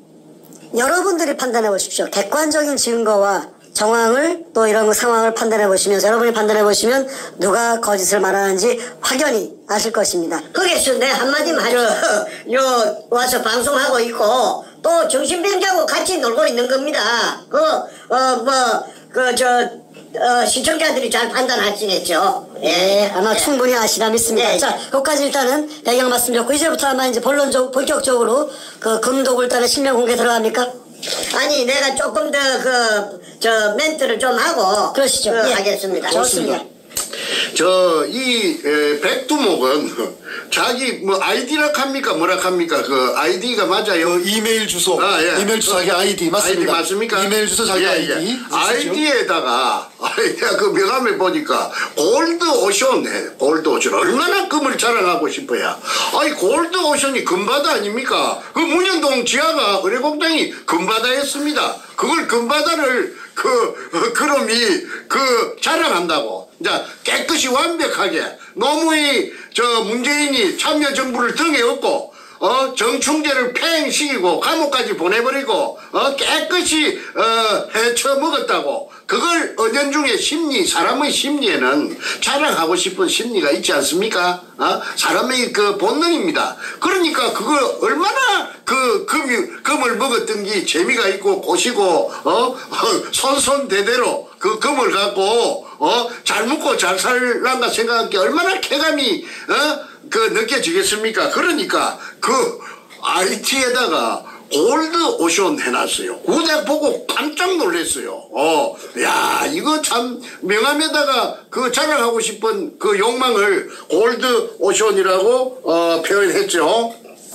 여러분들이 판단해 보십시오. 객관적인 증거와 정황을 또 이런 상황을 판단해 보시면서 여러분이 판단해 보시면 누가 거짓을 말하는지 확연히 아실 것입니다. 거기서 내 한마디만 하죠. 요 와서 방송하고 있고 또 정신병자하고 같이 놀고 있는 겁니다. 그 어 뭐 그 저 어, 시청자들이 잘 판단하시겠죠. 예, 아마 예. 충분히 아시라 믿습니다. 예, 자, 여기까지 일단은 배경 말씀드렸고 이제부터 아마 이제 본론적 본격적으로 그 금독을단의 실명 공개 들어갑니까? 아니 내가 조금 더 그 저 멘트를 좀 하고 그러시죠. 그 예. 하겠습니다. 좋습니다. 저 이 백두목은 자기 뭐 아이디라 합니까 뭐라 합니까 그 아이디가 맞아요. 그 이메일 주소, 아, 예. 이메일 주소 자기 아이디 맞습니다. 아이디 맞습니까? 이메일 주소 자기 예, 아이디. 예. 쓰시죠? 아이디에다가 내가 그 명함에 보니까 골드 오션 해. 골드 오션 얼마나 금을 자랑하고 싶어야. 아니 골드 오션이 금바다 아닙니까? 그 문현동 지하가 의뢰공장이 금바다였습니다. 그걸 금바다를 그 어, 그놈이 그 자랑한다고. 자 깨끗이 완벽하게 노무이 저 문재인이 참여정부를 등에 업고 어 정충제를 팽시키고 감옥까지 보내버리고 어 깨끗이 어 해쳐 먹었다고. 그걸 은연중에 심리 사람의 심리에는 자랑하고 싶은 심리가 있지 않습니까? 어 사람의 그 본능입니다. 그러니까 그걸 얼마나 그 금이 금을 먹었던 게 재미가 있고 고시고 어 손손대대로 그 금을 갖고 어 잘 먹고 잘 살란가 생각할 게 얼마나 쾌감이 어 그 느껴지겠습니까? 그러니까 그 아이티에다가 골드 오션 해놨어요. 그대 보고 깜짝 놀랐어요. 어, 야, 이거 참 명함에다가 그 자랑하고 싶은 그 욕망을 골드 오션이라고 어, 표현했죠.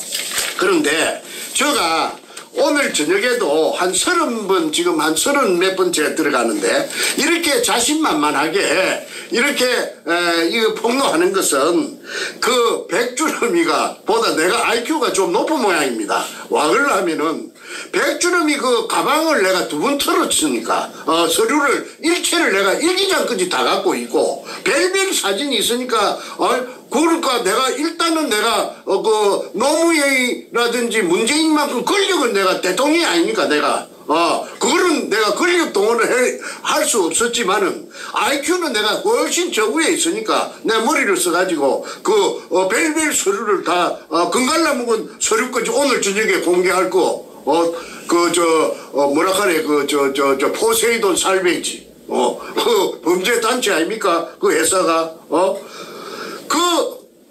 그런데 제가 오늘 저녁에도 한 서른 번 지금 한 서른 몇 번째 들어가는데 이렇게 자신만만하게 이렇게 에, 이거 폭로하는 것은 그 백주름이가 보다 내가 아이큐가 좀 높은 모양입니다. 와글 하면은 백주름이 그 가방을 내가 두 번 털었으니까 어, 서류를 일체를 내가 일기장까지 다 갖고 있고 별별 사진이 있으니까 어, 그러니까 내가 일단은 내가 어, 그 노무현이라든지 문재인만큼 권력은 내가 대통령이 아니니까 내가 어 그거는 내가 권력 동원을 할 수 없었지만은 아이큐는 내가 훨씬 저 위에 있으니까 내 머리를 써가지고 그 어, 별별 서류를 다 어, 금갈라 묵은 서류까지 오늘 저녁에 공개할 거 어 그 저 어, 뭐라 하래 그 저 저 저 포세이돈 살베이지 어 그 범죄 단체 아닙니까 그 회사가 어 그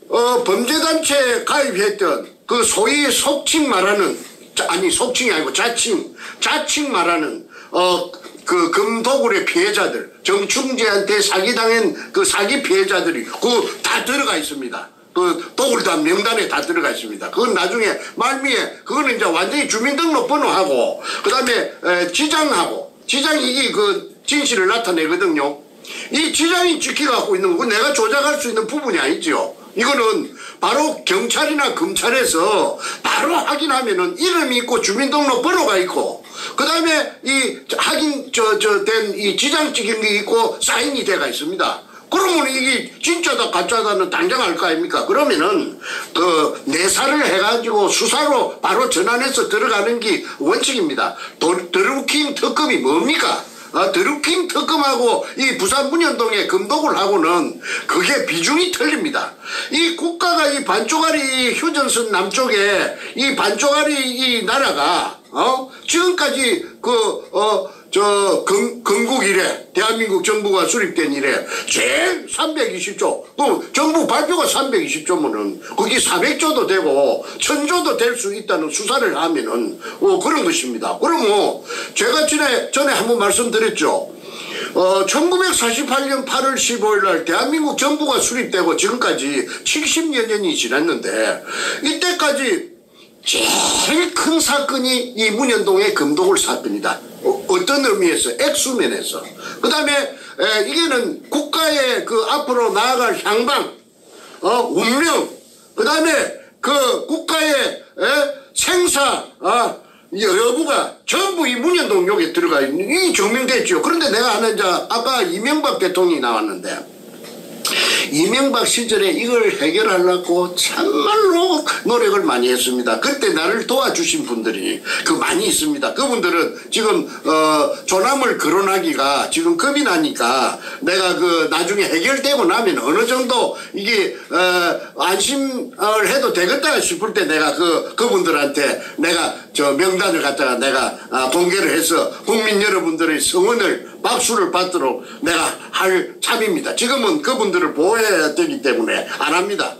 어, 범죄단체에 가입했던 그 소위 속칭 말하는, 아니 속칭이 아니고 자칭, 자칭 말하는 어, 그 금도굴의 피해자들, 정충재한테 사기당한 그 사기 피해자들이 그 다 들어가 있습니다. 그 도굴단 명단에 다 들어가 있습니다. 그건 나중에 말미에 그거는 이제 완전히 주민등록번호하고 그 다음에 지장하고 지장이 그 진실을 나타내거든요. 이 지장이 찍혀갖고 있는 거 내가 조작할 수 있는 부분이 아니죠. 이거는 바로 경찰이나 검찰에서 바로 확인하면은 이름이 있고 주민등록번호가 있고 그 다음에 이 확인 저 저 된 이 지장 찍힌 게 있고 사인이 돼가 있습니다. 그러면 이게 진짜다 가짜다는 당장 알 거 아닙니까? 그러면은 그 내사를 해가지고 수사로 바로 전환해서 들어가는 게 원칙입니다. 도, 드루킹 특검이 뭡니까? 어, 드루킹 특검하고 이 부산 문현동의 금도굴하고는 그게 비중이 틀립니다. 이 국가가 이 반쪽짜리 휴전선 남쪽에 이 반쪽짜리 이 나라가 어 지금까지 그 어 저 건국 이래 대한민국 정부가 수립된 이래 제일 삼백이십 조 그 정부 발표가 삼백이십 조면은 그게 사백 조도 되고 천 조도 될 수 있다는 수사를 하면은 어 그런 것입니다. 그러면 제가 전에 전에 한번 말씀드렸죠. 어 천구백사십팔 년 팔월 십오일 날 대한민국 정부가 수립되고 지금까지 칠십여 년이 지났는데 이때까지 제일 큰 사건이 이 문현동의 금도굴 사건이다. 어, 어떤 의미에서? 액수면에서. 그 다음에 이게는 국가의 그 앞으로 나아갈 향방, 어, 운명, 그 다음에 그 국가의 에, 생사, 어, 여부가 전부 이 문현동 욕에 들어가 있는, 이 증명됐죠. 그런데 내가 하는 자, 아까 이명박 대통령이 나왔는데, 이명박 시절에 이걸 해결하려고 참말로 노력을 많이 했습니다. 그때 나를 도와주신 분들이 그 많이 있습니다. 그분들은 지금 어 조남을 거론하기가 지금 겁이 나니까 내가 그 나중에 해결되고 나면 어느 정도 이게 어 안심을 해도 되겠다 싶을 때 내가 그 그분들한테 내가 저 명단을 갖다가 내가 아 공개를 해서 국민 여러분들의 성원을 박수를 받도록 내가 할 참입니다. 지금은 그분들을 보호해야 되기 때문에 안 합니다.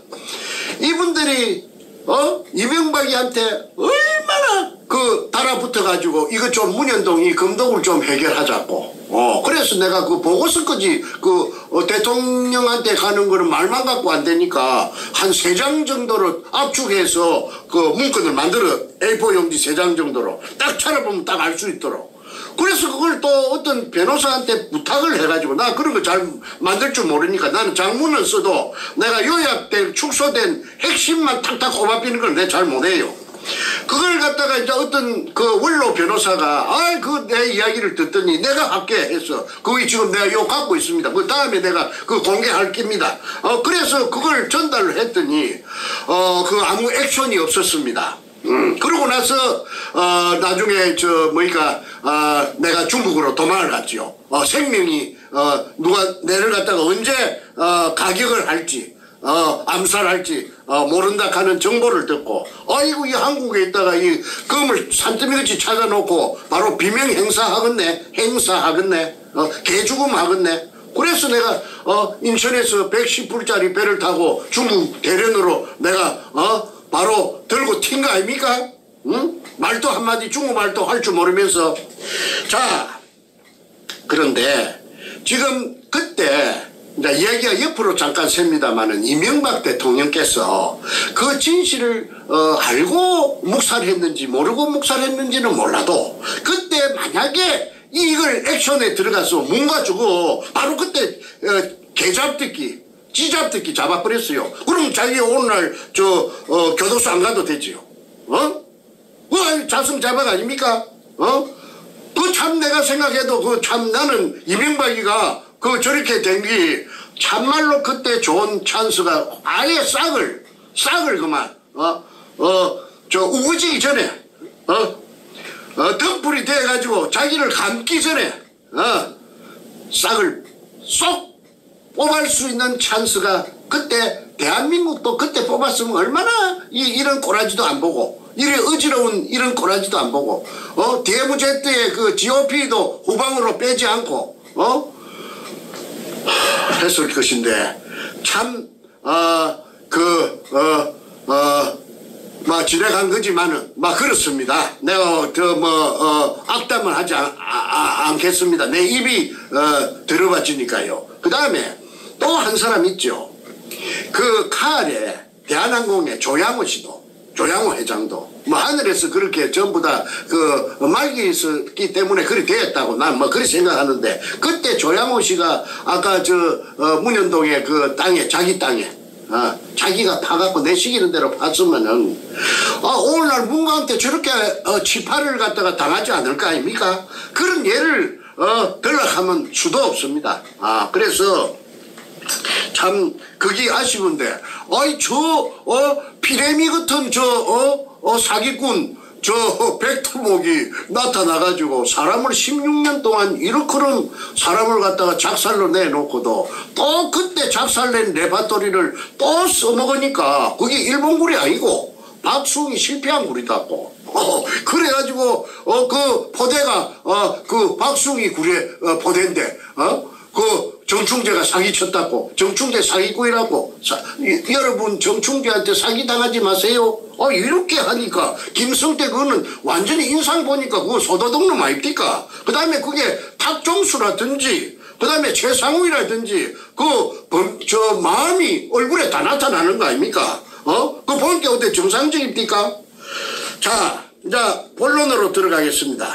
이분들이 어 이명박이한테 얼마나 그 달아붙어 가지고 이거 좀 문현동 이 금도굴 좀 해결하자고. 어 그래서 내가 그 보고서까지 그 어, 대통령한테 가는 거는 말만 갖고 안 되니까 한 세 장 정도로 압축해서 그 문건을 만들어 에이포 용지 세 장 정도로 딱 찾아보면 딱 알 수 있도록. 그래서 그걸 또 어떤 변호사한테 부탁을 해가지고 나 그런 거 잘 만들 줄 모르니까 나는 장문을 써도 내가 요약된 축소된 핵심만 탁탁 꼽아비는 걸 내가 잘 못해요. 그걸 갖다가 이제 어떤 그 원로 변호사가 아이 그 내 이야기를 듣더니 내가 할게 해서 그게 지금 내가 요 갖고 있습니다. 그 다음에 내가 그 공개할 겁니다. 어 그래서 그걸 전달을 했더니 어 그 아무 액션이 없었습니다. 음, 그러고 나서, 어, 나중에, 저, 뭐니까, 어, 내가 중국으로 도망을 갔지요. 어, 생명이, 어, 누가, 내를 갖다가 언제, 어, 가격을 할지, 어, 암살할지, 어, 모른다 하는 정보를 듣고, 아이고, 이 한국에 있다가 이 금을 산더미같이 찾아놓고, 바로 비명 행사하겠네, 행사하겠네, 어, 개죽음 하겠네. 그래서 내가, 어, 인천에서 백십 불짜리 배를 타고 중국 대련으로 내가, 어, 바로 들고 튄 거 아닙니까? 응? 말도 한마디 중국말도 할 줄 모르면서. 자, 그런데 지금 그때 이제 이야기가 옆으로 잠깐 셉니다마는 이명박 대통령께서 그 진실을 어, 알고 묵살했는지 모르고 묵살했는지는 몰라도 그때 만약에 이걸 액션에 들어가서 뭔가 주고 바로 그때 어, 개잡듣기 쥐잡듣기 잡아버렸어요. 그럼 자기 오늘 저 어, 교도소 안 가도 되지요. 어? 그 자승자박 아닙니까? 어? 그 참 내가 생각해도 그 참 나는 이명박이가 그 저렇게 된 게 참말로 그때 좋은 찬스가 아예 싹을 싹을 그만 어? 어? 저 우거지기 전에 어? 어? 덤불이 돼가지고 자기를 감기 전에 어? 싹을 쏙 뽑을 수 있는 찬스가 그때 대한민국도 그때 뽑았으면 얼마나 이, 이런 꼬라지도 안 보고 이래 어지러운 이런 꼬라지도 안 보고 어 대무제 때의 그 지오피도 후방으로 빼지 않고 어 했을 것인데 참 어, 그, 어, 어, 뭐, 지내간 거지만은, 막, 그렇습니다. 내가, 저, 뭐, 어, 악담을 하지 않, 아, 않겠습니다. 내 입이, 어, 들어봤지니까요. 그 다음에, 또 한 사람 있죠. 그, 칼에, 대한항공의 조양호 씨도, 조양호 회장도, 뭐, 하늘에서 그렇게 전부 다, 그, 말기 있었기 때문에 그렇게 되었다고, 난 뭐, 그렇게 생각하는데, 그때 조양호 씨가, 아까 저, 어, 문현동의 그 땅에, 자기 땅에, 어, 자기가 파갖고 내시키는 대로 팠으면은, 아, 오늘날 문광한테 저렇게, 어, 치파를 갖다가 당하지 않을 거 아닙니까? 그런 예를, 어, 들락하면 수도 없습니다. 아, 그래서, 참, 그게 아쉬운데, 어이, 저, 어, 피레미 같은 저, 어, 어, 사기꾼, 저 백두목이 나타나가지고 사람을 십육 년 동안 이렇게는 사람을 갖다가 작살로 내놓고도 또 그때 작살낸 레파토리를 또 써먹으니까 그게 일본굴이 아니고 박숭이 실패한 굴이다고. 어, 그래가지고 어, 그 포대가 어, 그 박숭이 굴의 어, 포대인데 어? 그 정충재가 사기쳤다고. 정충재 사기꾼이라고. 사, 이, 여러분 정충재한테 사기당하지 마세요. 어, 이렇게 하니까 김성태 그거는 완전히 인상 보니까 그거 소도둑놈 아닙니까? 그 다음에 그게 탁종수라든지 그 다음에 최상우이라든지 그 저 마음이 얼굴에 다 나타나는 거 아닙니까? 어? 그 보는 게 어때 정상적입니까? 자, 이제 본론으로 들어가겠습니다.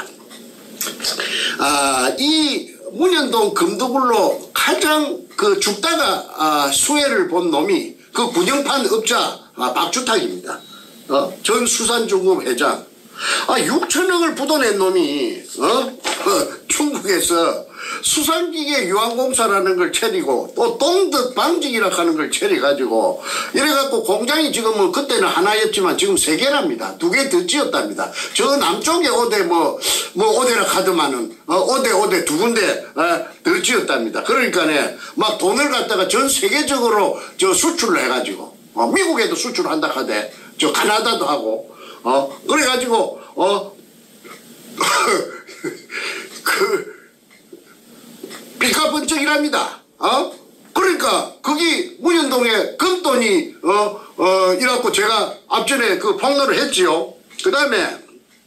아, 이 문현동 금두굴로 가장 그 죽다가 아, 수혜를 본 놈이 그 군영판 업자 아, 박주탁입니다. 어? 전 수산중공 회장. 아, 육천억을 부도낸 놈이 어? 어, 중국에서 수산기계 유한공사라는 걸 차리고 또 동득 방직이라 하는 걸 차려가지고 이래갖고 공장이 지금은 그때는 하나였지만 지금 세 개랍니다. 두 개 더 지었답니다. 저 남쪽에 오대 뭐, 뭐 오대라 카드만은 어, 오대 오대 두 군데 어, 더 지었답니다. 그러니까네 막 돈을 갖다가 전 세계적으로 저 수출을 해가지고 어, 미국에도 수출한다 하대. 저 카나다도 하고 어 그래가지고 어 그 삐까번쩍이랍니다. 어? 그러니까 거기 문현동에 금돈이 어, 어, 이라고 제가 앞전에 그 폭로를 했지요. 그 다음에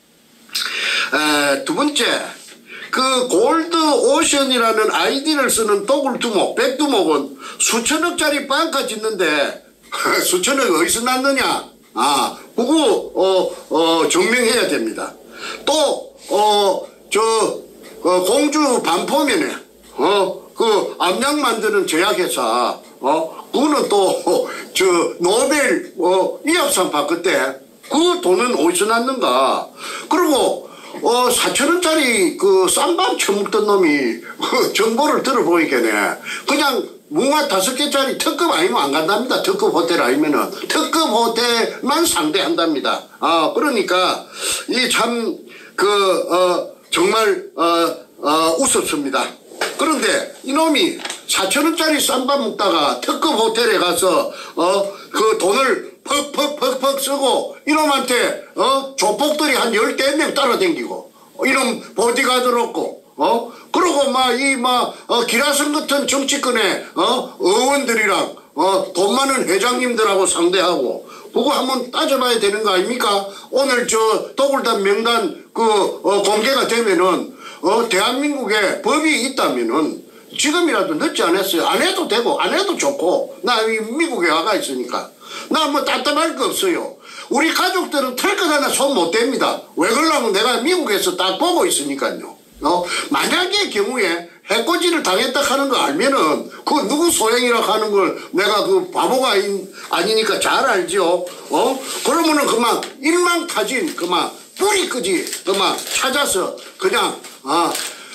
두 번째 그 골드 오션이라는 아이디를 쓰는 도굴두목 백두목은 수천억짜리 빵가 짓는데 수천억 어디서 났느냐? 아, 그거 어, 어, 증명해야 됩니다. 또 어, 저 어, 공주 반포면에 어, 그 암약 만드는 제약회사, 어, 그거는 또, 저, 노벨, 어,医薬상 받았대. 그 돈은 어디서 났는가. 그리고, 어, 사천원짜리 그 쌈밥 처먹던 놈이, 그 정보를 들어보니까네. 그냥 뭉아 다섯 개짜리 특급 아니면 안 간답니다. 특급 호텔 아니면은. 특급 호텔만 상대한답니다. 아, 그러니까, 이 참, 그, 어, 정말, 어, 어, 우습습니다. 그런데 이놈이 사천원짜리 쌈밥 먹다가 특급 호텔에 가서 어 그 돈을 퍽퍽퍽퍽 쓰고 이놈한테 어 조폭들이 한 열댓 명 따라다니고 이놈 보디가드를 없고 어 그러고 막 이 막 어, 기라성 같은 정치권의 어 의원들이랑 어 돈 많은 회장님들하고 상대하고 그거 한번 따져봐야 되는 거 아닙니까? 오늘 저 도굴단 명단 그 어, 공개가 되면은 어, 대한민국에 법이 있다면은 지금이라도 늦지 않았어요. 안 해도 되고 안 해도 좋고 나 미국에 와가 있으니까 나 뭐 답답할 거 없어요. 우리 가족들은 털것 하나 손 못 댑니다. 왜 그러냐면 내가 미국에서 딱 보고 있으니까요. 어, 만약의 경우에 해코지를 당했다 하는 거 알면은 그 누구 소행이라 하는 걸 내가 그 바보가 아닌, 아니니까 잘 알죠. 어? 그러면은 그만 일망타진 그만 뿌리끄지 그만 찾아서 그냥 어,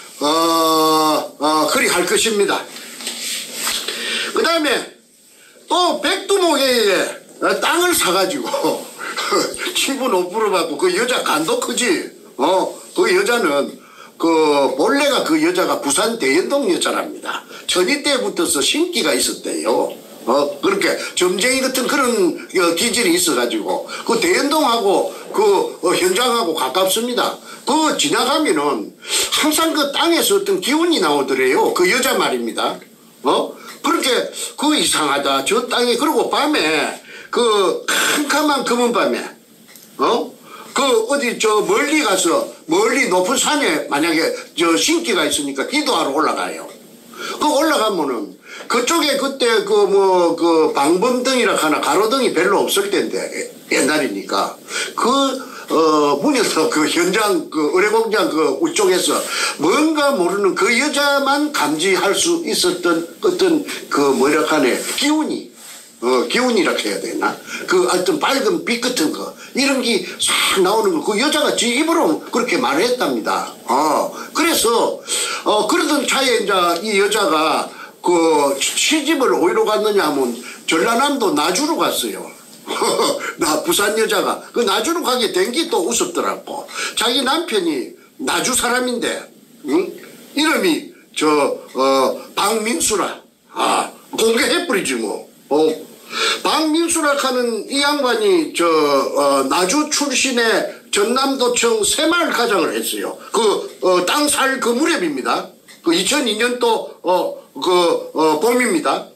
어, 어, 그리 할 것입니다. 그 다음에 또 백두목에 땅을 사가지고 칠분 오 퍼센트 받고 그 여자 간도 크지. 어, 그 여자는 그 본래가 그 여자가 부산 대연동 여자랍니다. 천이 때부터서 신기가 있었대요. 어, 그렇게 점쟁이 같은 그런 어, 기질이 있어가지고 그 대연동하고 그 어, 현장하고 가깝습니다. 그 지나가면은 항상 그 땅에서 어떤 기운이 나오더래요. 그 여자 말입니다. 어? 그렇게 그 이상하다 저 땅에. 그리고 밤에 그 캄캄한 검은 밤에 어? 그 어디 저 멀리 가서 멀리 높은 산에 만약에 저 신기가 있으니까 기도하러 올라가요. 그 올라가면은 그쪽에 그때 그 뭐 그 방범등이라 하나 가로등이 별로 없을 텐데 옛날이니까 그 어 문에서 그 현장 그 의뢰공장 그 우쪽에서 뭔가 모르는 그 여자만 감지할 수 있었던 어떤 그 뭐라 하네 기운이 어 기운이라 해야 되나 그 어떤 밝은 빛 같은 거 이런 게 싹 나오는 거 그 여자가 지 입으로 그렇게 말을 했답니다. 어 그래서 어 그러던 차에 이제 이 여자가 그 시집을 어디로 갔느냐 하면 전라남도 나주로 갔어요. 나 부산 여자가 그 나주로 가게 된 게 또 우습더라고. 자기 남편이 나주 사람인데 응? 이름이 저 어 박민수라. 아 공개해버리지 뭐. 어 박민수라 하는 이 양반이 저 어, 나주 출신의 전남도청 새마을 가장을 했어요. 그 어, 땅 살 그 무렵입니다. 그 이천이 년도 어, 그 어, 봄입니다.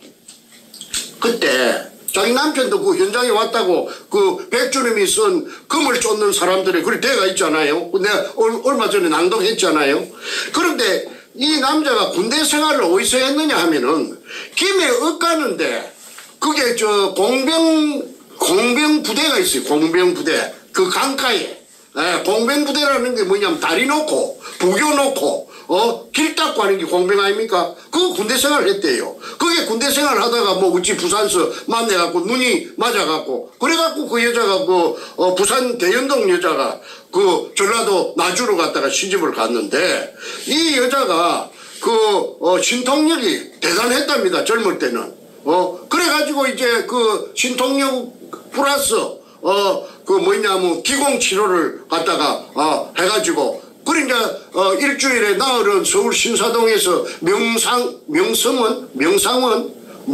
그때 자기 남편도 그 현장에 왔다고 그 백주님이 쓴 금을 쫓는 사람들의 그 대가 있잖아요. 내가 얼마 전에 낭독했잖아요. 그런데 이 남자가 군대 생활을 어디서 했느냐 하면은 김해 엇가는데 그게 저 공병 공병 부대가 있어요. 공병 부대 그 강가에 예, 공병 부대라는 게 뭐냐면 다리 놓고 부교 놓고 어 길 닦고 하는 게 공병 아닙니까? 그 군대 생활을 했대요. 그게 군대 생활을 하다가 뭐 우치 부산서 만나갖고 눈이 맞아갖고 그래갖고 그 여자가 그 어, 부산 대연동 여자가 그 전라도 나주로 갔다가 시집을 갔는데 이 여자가 그 어, 신통력이 대단했답니다. 젊을 때는. 어 그래가지고 이제 그 신통력 플러스 어 그 뭐냐면 기공 치료를 갖다가 어 해가지고 그래 이제 어 일주일에 나흘은 서울 신사동에서 명상 명성원 명상원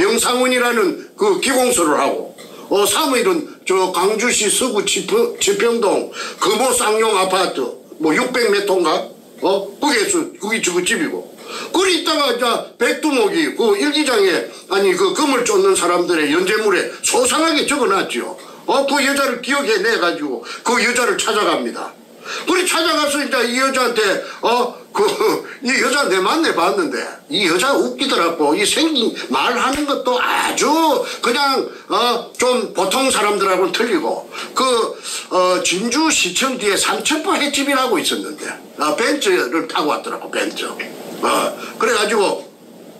명상원이라는 그 기공소를 하고 어 삼 일은 저 광주시 서구 지평, 지평동 금호 쌍용 아파트 뭐 육백 몇 호인가 어 거기에서 그게 저그 집이고. 그래 있다가 이제 백두목이 그 일기장에 아니 그 금을 쫓는 사람들의 연재물에 소상하게 적어놨죠. 어 그 여자를 기억해내 가지고 그 여자를 찾아갑니다. 그래 찾아가서 이제 이 여자한테 어 그 이 여자 내 만내 봤는데 이 여자 웃기더라고. 이 생긴 말하는 것도 아주 그냥 어 좀 보통 사람들하고는 틀리고 그 어 진주시청 뒤에 삼천포 횟집이라고 있었는데 아 벤츠를 타고 왔더라고. 벤츠. 어 그래가지고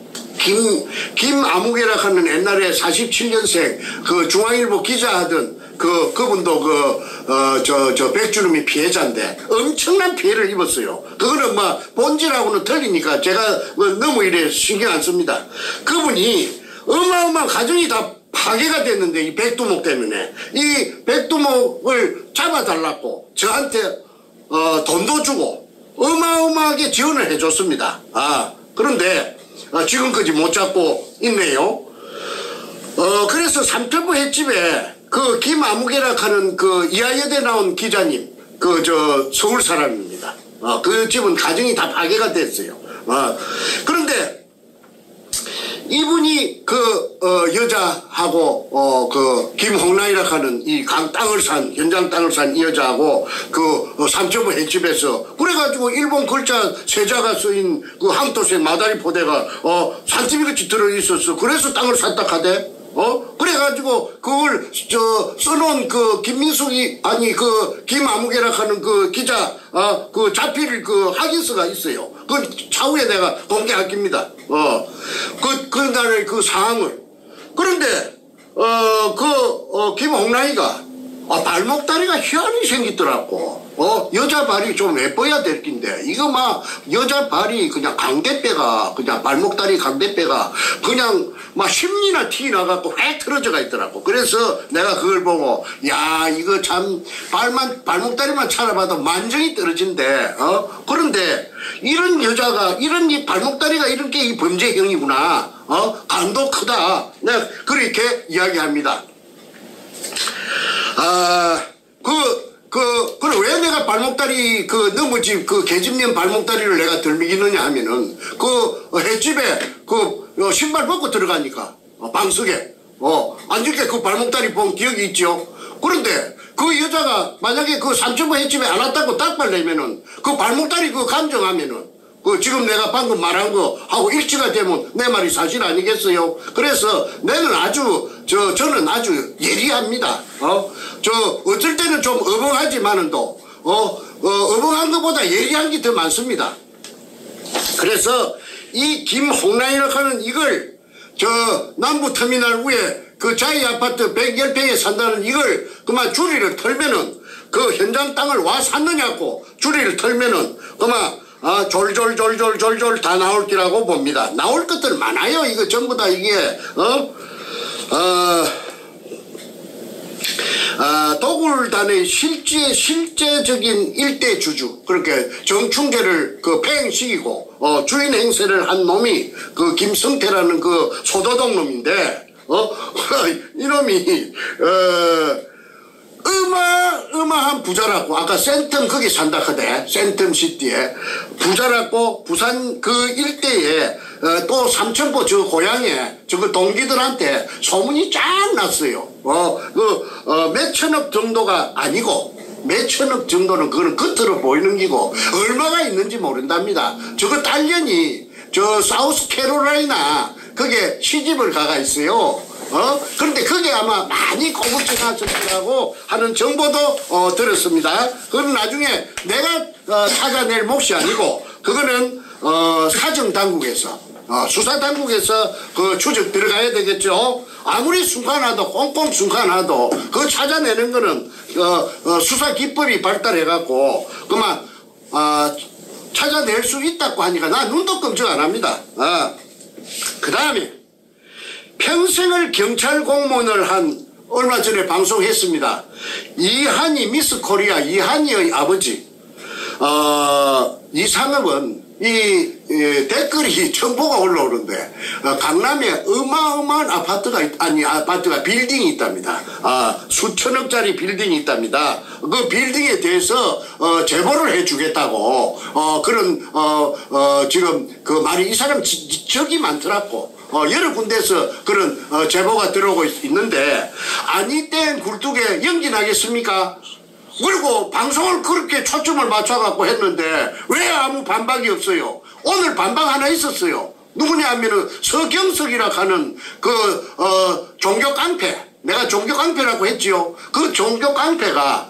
김 김아무개라 하는 옛날에 사십칠 년생 그 중앙일보 기자하던 그 그분도 그 어 저 저 백주름이 피해자인데 엄청난 피해를 입었어요. 그거는 뭐 본질하고는 틀리니까 제가 뭐 너무 이래 신경 안 씁니다. 그분이 어마어마한 가정이 다 파괴가 됐는데 이 백두목 때문에 이 백두목을 잡아달라고 저한테 어 돈도 주고 어마어마하게 지원을 해줬습니다. 아 그런데 어, 지금까지 못 잡고 있네요. 어 그래서 삼천포 횟집에 그 김아무개라 하는 그 이하여대 나온 기자님 그 저 서울 사람입니다. 어 그 집은 가정이 다 파괴가 됐어요. 어 그런데 이분이 그 어 여자하고 어 그 김홍란이라 하는 이 강 땅을 산 현장 땅을 산 이 여자하고 그 어, 삼천포 횟집에서 그래가지고 일본 글자 세자가 쓰인 그 항토색 마다리 포대가 어 산티미같이 들어 있었어. 그래서 땅을 샀다 하대. 어 그래가지고 그걸 저 써놓은 그 김민숙이 아니 그 김아무개라 하는 그 기자 어 그 자필 그 확인서가 있어요. 그 차후에 내가 공개할 겁니다. 어그 그날의 그 상황을. 그런데 어 그 어 김홍란이가 아 발목다리가 희한히 생기더라고. 어 여자 발이 좀 예뻐야 될 낀데 이거 막 여자 발이 그냥 강대뼈가 그냥 발목다리 강대뼈가 그냥 막 십리나 티 나갖고 획 틀어져가 있더라고. 그래서 내가 그걸 보고 야 이거 참 발만 발목다리만 찾아봐도 만정이 떨어진대. 어 그런데 이런 여자가 이런 이 발목다리가 이런 게 이 범죄형이구나. 어 강도 크다. 내가 그렇게 이야기합니다. 아, 그, 그, 그래, 왜 내가 발목다리, 그, 너무집, 그, 계집년 발목다리를 내가 들미기느냐 하면은, 그, 횟집에, 그, 신발 벗고 들어가니까, 어, 방석에, 어, 안좋게 그 발목다리 본 기억이 있죠. 그런데 그 여자가 만약에 그 삼천포 횟집에 안 왔다고 닭발 내면은 그 발목다리 그 감정하면은 그 지금 내가 방금 말한 거 하고 일치가 되면 내 말이 사실 아니겠어요? 그래서 내는 아주 저 저는 아주 예리합니다. 어, 저 어쩔 때는 좀 어벙하지만은도 어, 어 어벙한 것보다 예리한 게 더 많습니다. 그래서 이 김홍란이라고 하는 이걸 저 남부터미널 위에 그 자이 아파트 백십 평에 산다는 이걸 그만 줄이를 털면은 그 현장 땅을 와 샀느냐고 줄이를 털면은 그만 아 졸졸졸졸졸졸 다 나올 기라고 봅니다. 나올 것들 많아요. 이거 전부 다 이게 어? 어 아, 도굴단의 실제, 실제적인 일대 주주, 그렇게 정충제를 그 폐행시키고, 어, 주인 행세를 한 놈이 그 김성태라는 그 소도동 놈인데, 어, 이놈이, 어, 어마어마한 부자라고, 아까 센텀 거기 산다 하대, 센텀시티에. 부자라고 부산 그 일대에, 어, 또 삼천포 저 고향에, 저그 동기들한테 소문이 쫙 났어요. 어, 그, 어, 몇천억 정도가 아니고, 몇천억 정도는 그거는 겉으로 보이는 기고, 얼마가 있는지 모른답니다. 저거 딸년이, 저 사우스 캐롤라이나, 거기에 시집을 가가 있어요. 어? 그런데 그게 아마 많이 고급져놨었다고 하는 정보도 어, 들었습니다. 그건 나중에 내가 어, 찾아낼 몫이 아니고 그거는 어, 사정당국에서 어, 수사당국에서 그 추적 들어가야 되겠죠. 아무리 순간화도 꽁꽁 순간화도 그거 찾아내는 거는 어, 어, 수사 기법이 발달해갖고 그만 어, 찾아낼 수 있다고 하니까 나 눈도 끔찍 안 합니다. 어. 그 다음에 평생을 경찰 공무원을 한 얼마 전에 방송했습니다. 이한이 미스 코리아 이한이의 아버지 어, 이상업은 이, 이 댓글이 정보가 올라오는데 어, 강남에 어마어마한 아파트가 아니 아파트가 빌딩이 있답니다. 아, 수천억짜리 빌딩이 있답니다. 그 빌딩에 대해서 어, 제보를 해주겠다고 어, 그런 어, 어, 지금 그 말이 이 사람 지, 적이 많더라고. 어, 여러 군데에서 그런 어, 제보가 들어오고 있, 있는데 아니 땐 굴뚝에 연기 나겠습니까? 그리고 방송을 그렇게 초점을 맞춰갖고 했는데 왜 아무 반박이 없어요? 오늘 반박 하나 있었어요. 누구냐 하면은 서경석이라 하는 그 어, 종교 깡패, 내가 종교 깡패라고 했지요. 그 종교 깡패가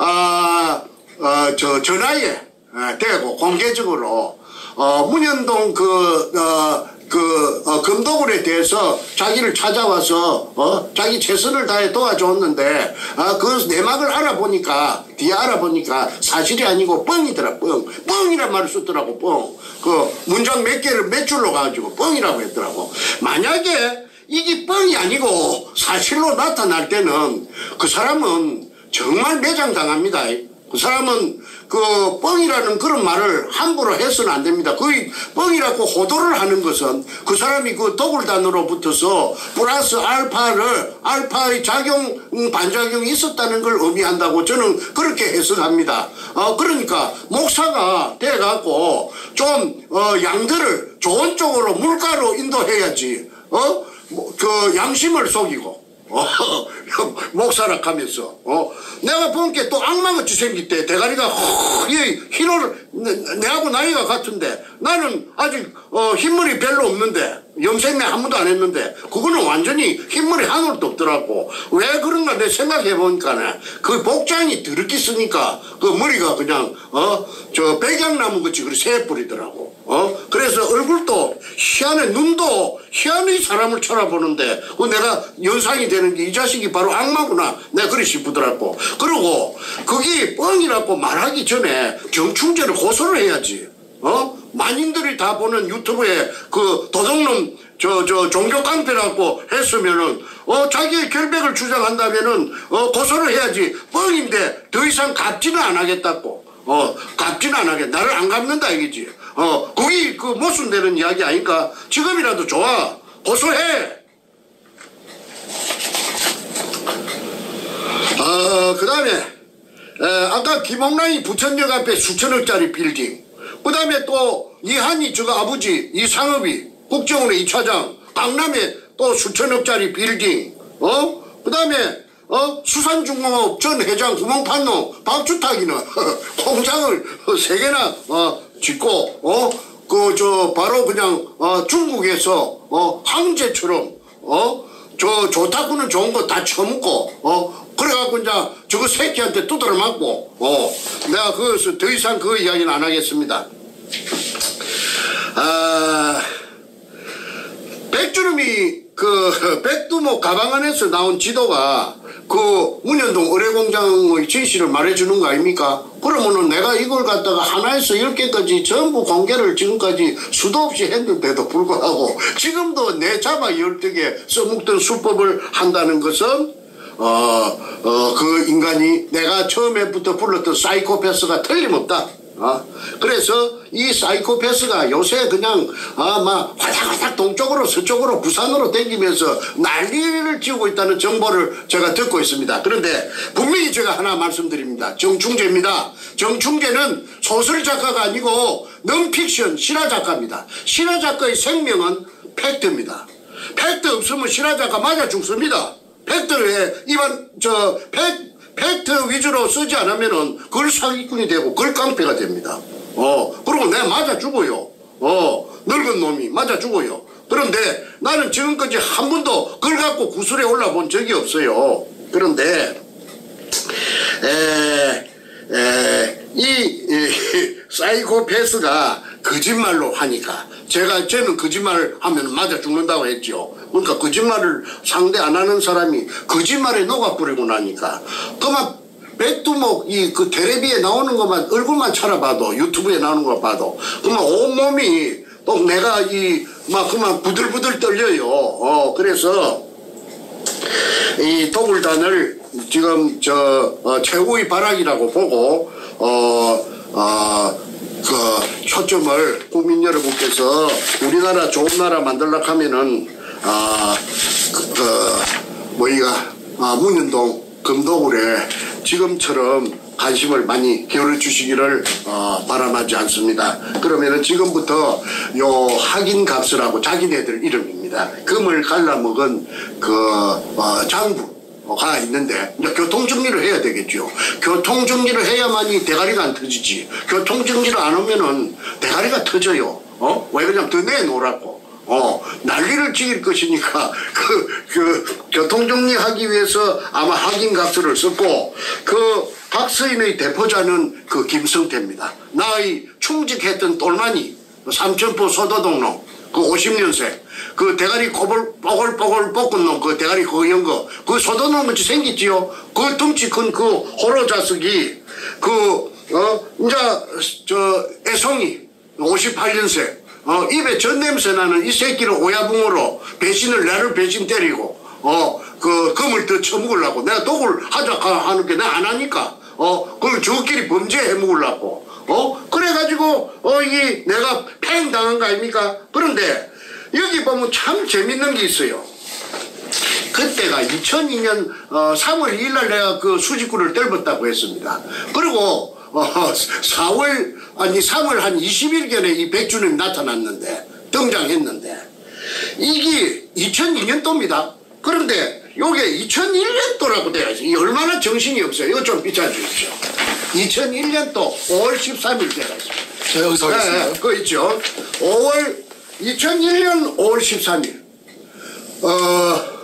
아, 어, 저 전화에 대고 공개적으로 어, 문현동 그 어, 그, 어, 금도굴에 대해서 자기를 찾아와서, 어, 자기 최선을 다해 도와줬는데, 아, 그 내막을 알아보니까, 뒤에 알아보니까 사실이 아니고 뻥이더라, 뻥. 뻥이란 말을 썼더라고, 뻥. 그, 문장 몇 개를 몇 줄로 가지고 뻥이라고 했더라고. 만약에 이게 뻥이 아니고 사실로 나타날 때는 그 사람은 정말 매장당합니다. 그 사람은 그 뻥이라는 그런 말을 함부로 해서는 안 됩니다. 거의 뻥이라고 호도를 하는 것은 그 사람이 그 도굴단으로 붙어서 플러스 알파를 알파의 작용 반작용이 있었다는 걸 의미한다고 저는 그렇게 해석합니다. 어 그러니까 목사가 돼갖고 좀 어 양들을 좋은 쪽으로 물가로 인도해야지. 어 그 양심을 속이고. 어, 목사라 하면서, 어, 내가 본 게 또 악마같이 생겼대. 대가리가, 허, 흰을, 내하고 나이가 같은데, 나는 아직, 어, 흰머리 별로 없는데, 염색내 한 번도 안 했는데, 그거는 완전히 흰머리 하늘도 없더라고. 왜 그런가 내 생각해보니까, 그 복장이 더럽게 쓰니까, 그 머리가 그냥, 어, 저 백양나무 같이 그렇게 새뿌리더라고. 어? 그래서 얼굴도 희한해, 눈도 희한히 사람을 쳐다보는데, 그 내가 연상이 되는 게 이 자식이 바로 악마구나. 내가 그리 싶더라고. 그리고, 그게 뻥이라고 말하기 전에 정충제를 고소를 해야지. 어? 만인들이 다 보는 유튜브에 그 도둑놈, 저, 저, 종교 깡패라고 했으면은, 어, 자기의 결백을 주장한다면은, 어, 고소를 해야지. 뻥인데 더 이상 갚지는 안 하겠다고. 어, 갚지는 안 하겠다. 나를 안 갚는다, 이거지. 어, 그게 그 모순되는 이야기 아닐까? 지금이라도 좋아. 고소해! 어, 그 다음에, 아까 김홍란이 부천역 앞에 수천억짜리 빌딩. 그 다음에 또, 이한이 저거 아버지, 이상업이, 국정원의 이 차장, 강남에 또 수천억짜리 빌딩. 어? 그 다음에, 어? 수산중공업 전 회장 구멍판노 박주탁이는 공장을 세 개나, 어, 짓고, 어? 그, 저, 바로 그냥, 어, 중국에서, 어, 황제처럼, 어? 저, 조타구는 좋은 거 다 처먹고, 어? 그래갖고 이제 저거 새끼한테 두드려 맞고, 어? 내가 그것을 더 이상 그 이야기는 안 하겠습니다. 아, 백주름이 그 백두목 가방 안에서 나온 지도가 그 문현동 의뢰공장의 진실을 말해주는 거 아닙니까? 그러면은 내가 이걸 갖다가 하나에서 열 개까지 전부 공개를 지금까지 수도 없이 했는데도 불구하고 지금도 내 잡아 열두개 써먹던 수법을 한다는 것은 어, 어, 그 인간이 내가 처음에부터 불렀던 사이코패스가 틀림없다. 어? 그래서 이 사이코패스가 요새 그냥 아, 막 화닥화닥 동쪽으로 서쪽으로 부산으로 댕기면서 난리를 지우고 있다는 정보를 제가 듣고 있습니다. 그런데 분명히 제가 하나 말씀드립니다. 정충재입니다. 정충재는 소설 작가가 아니고 넌픽션 실화 작가입니다. 실화 작가의 생명은 팩트입니다. 팩트 없으면 실화 작가 맞아 죽습니다. 팩트를 입안 저 팩 팩트 위주로 쓰지 않으면은 그걸 사기꾼이 되고 그걸 깡패가 됩니다. 어, 그리고 내가 맞아 죽어요. 어, 늙은 놈이 맞아 죽어요. 그런데 나는 지금까지 한 번도 그걸 갖고 구슬에 올라본 적이 없어요. 그런데, 에, 에, 이, 이 사이코패스가 거짓말로 하니까 제가 저는 거짓말을 하면 맞아 죽는다고 했죠. 그러니까 거짓말을 상대 안 하는 사람이 거짓말에 녹아버리고 나니까 그만 백두목 이 그 텔레비에 나오는 것만 얼굴만 찾아봐도 유튜브에 나오는 거 봐도 그만 온몸이 또 내가 이 막 그만 부들부들 떨려요. 어 그래서 이 도굴단을 지금 저 어, 최후의 발악이라고 보고 어 어. 그 초점을 국민 여러분께서 우리나라 좋은 나라 만들려고 하면은 아 그, 그 뭐이가 아, 문현동 금도굴에 지금처럼 관심을 많이 기울여 주시기를 어, 바람하지 않습니다. 그러면은 지금부터 요 학인갑수라고 자기네들 이름입니다. 금을 갈라먹은 그 어, 장부 가 있는데 이제 교통정리를 해야 되겠죠. 교통정리를 해야만이 대가리가 안 터지지. 교통정리를 안 하면은 대가리가 터져요. 어? 왜 그냥 더 내놓으라고. 어, 난리를 지을 것이니까 그, 그 교통정리하기 위해서 아마 확인각서를 썼고 그 박서인의 대표자는 그 김성태입니다. 나의 충직했던 똘마니 삼천포 소도동로 그 오십 년생 그 대가리 꼬불 뽀글뽀글 볶은 놈 그 대가리 그거 연 거 그 소도놈 같이 생겼지요. 그 덩치 큰 그 호로 자석이 그 어 이제 저 애송이 오십팔 년생 어 입에 전 냄새 나는 이 새끼를 오야붕으로 배신을 나를 배신 때리고 어 그 금을 더 처먹으려고 내가 독을 하자 하는 게 내가 안 하니까 어 그걸 저끼리 범죄해 먹으려고 어 그래가지고 어 이 내가 팽 당한 거 아닙니까? 그런데 여기 보면 참 재밌는 게 있어요. 그때가 이천이 년 어, 삼월 이일 날 내가 그 수직구를 떨궜다고 했습니다. 그리고 어, 사월 아니 삼월 한 이십 일경에 이 백주님이 나타났는데 등장했는데 이게 이천이 년도입니다. 그런데 요게 이천일 년도라고 돼야지. 얼마나 정신이 없어요. 이거 좀 비춰주십시오. 이천일 년도 오월 십삼일 돼가 있습니다. 자, 여기서 하겠습니다. 네, 그거 있죠. 오월 이천일 년 오월 십삼일. 어.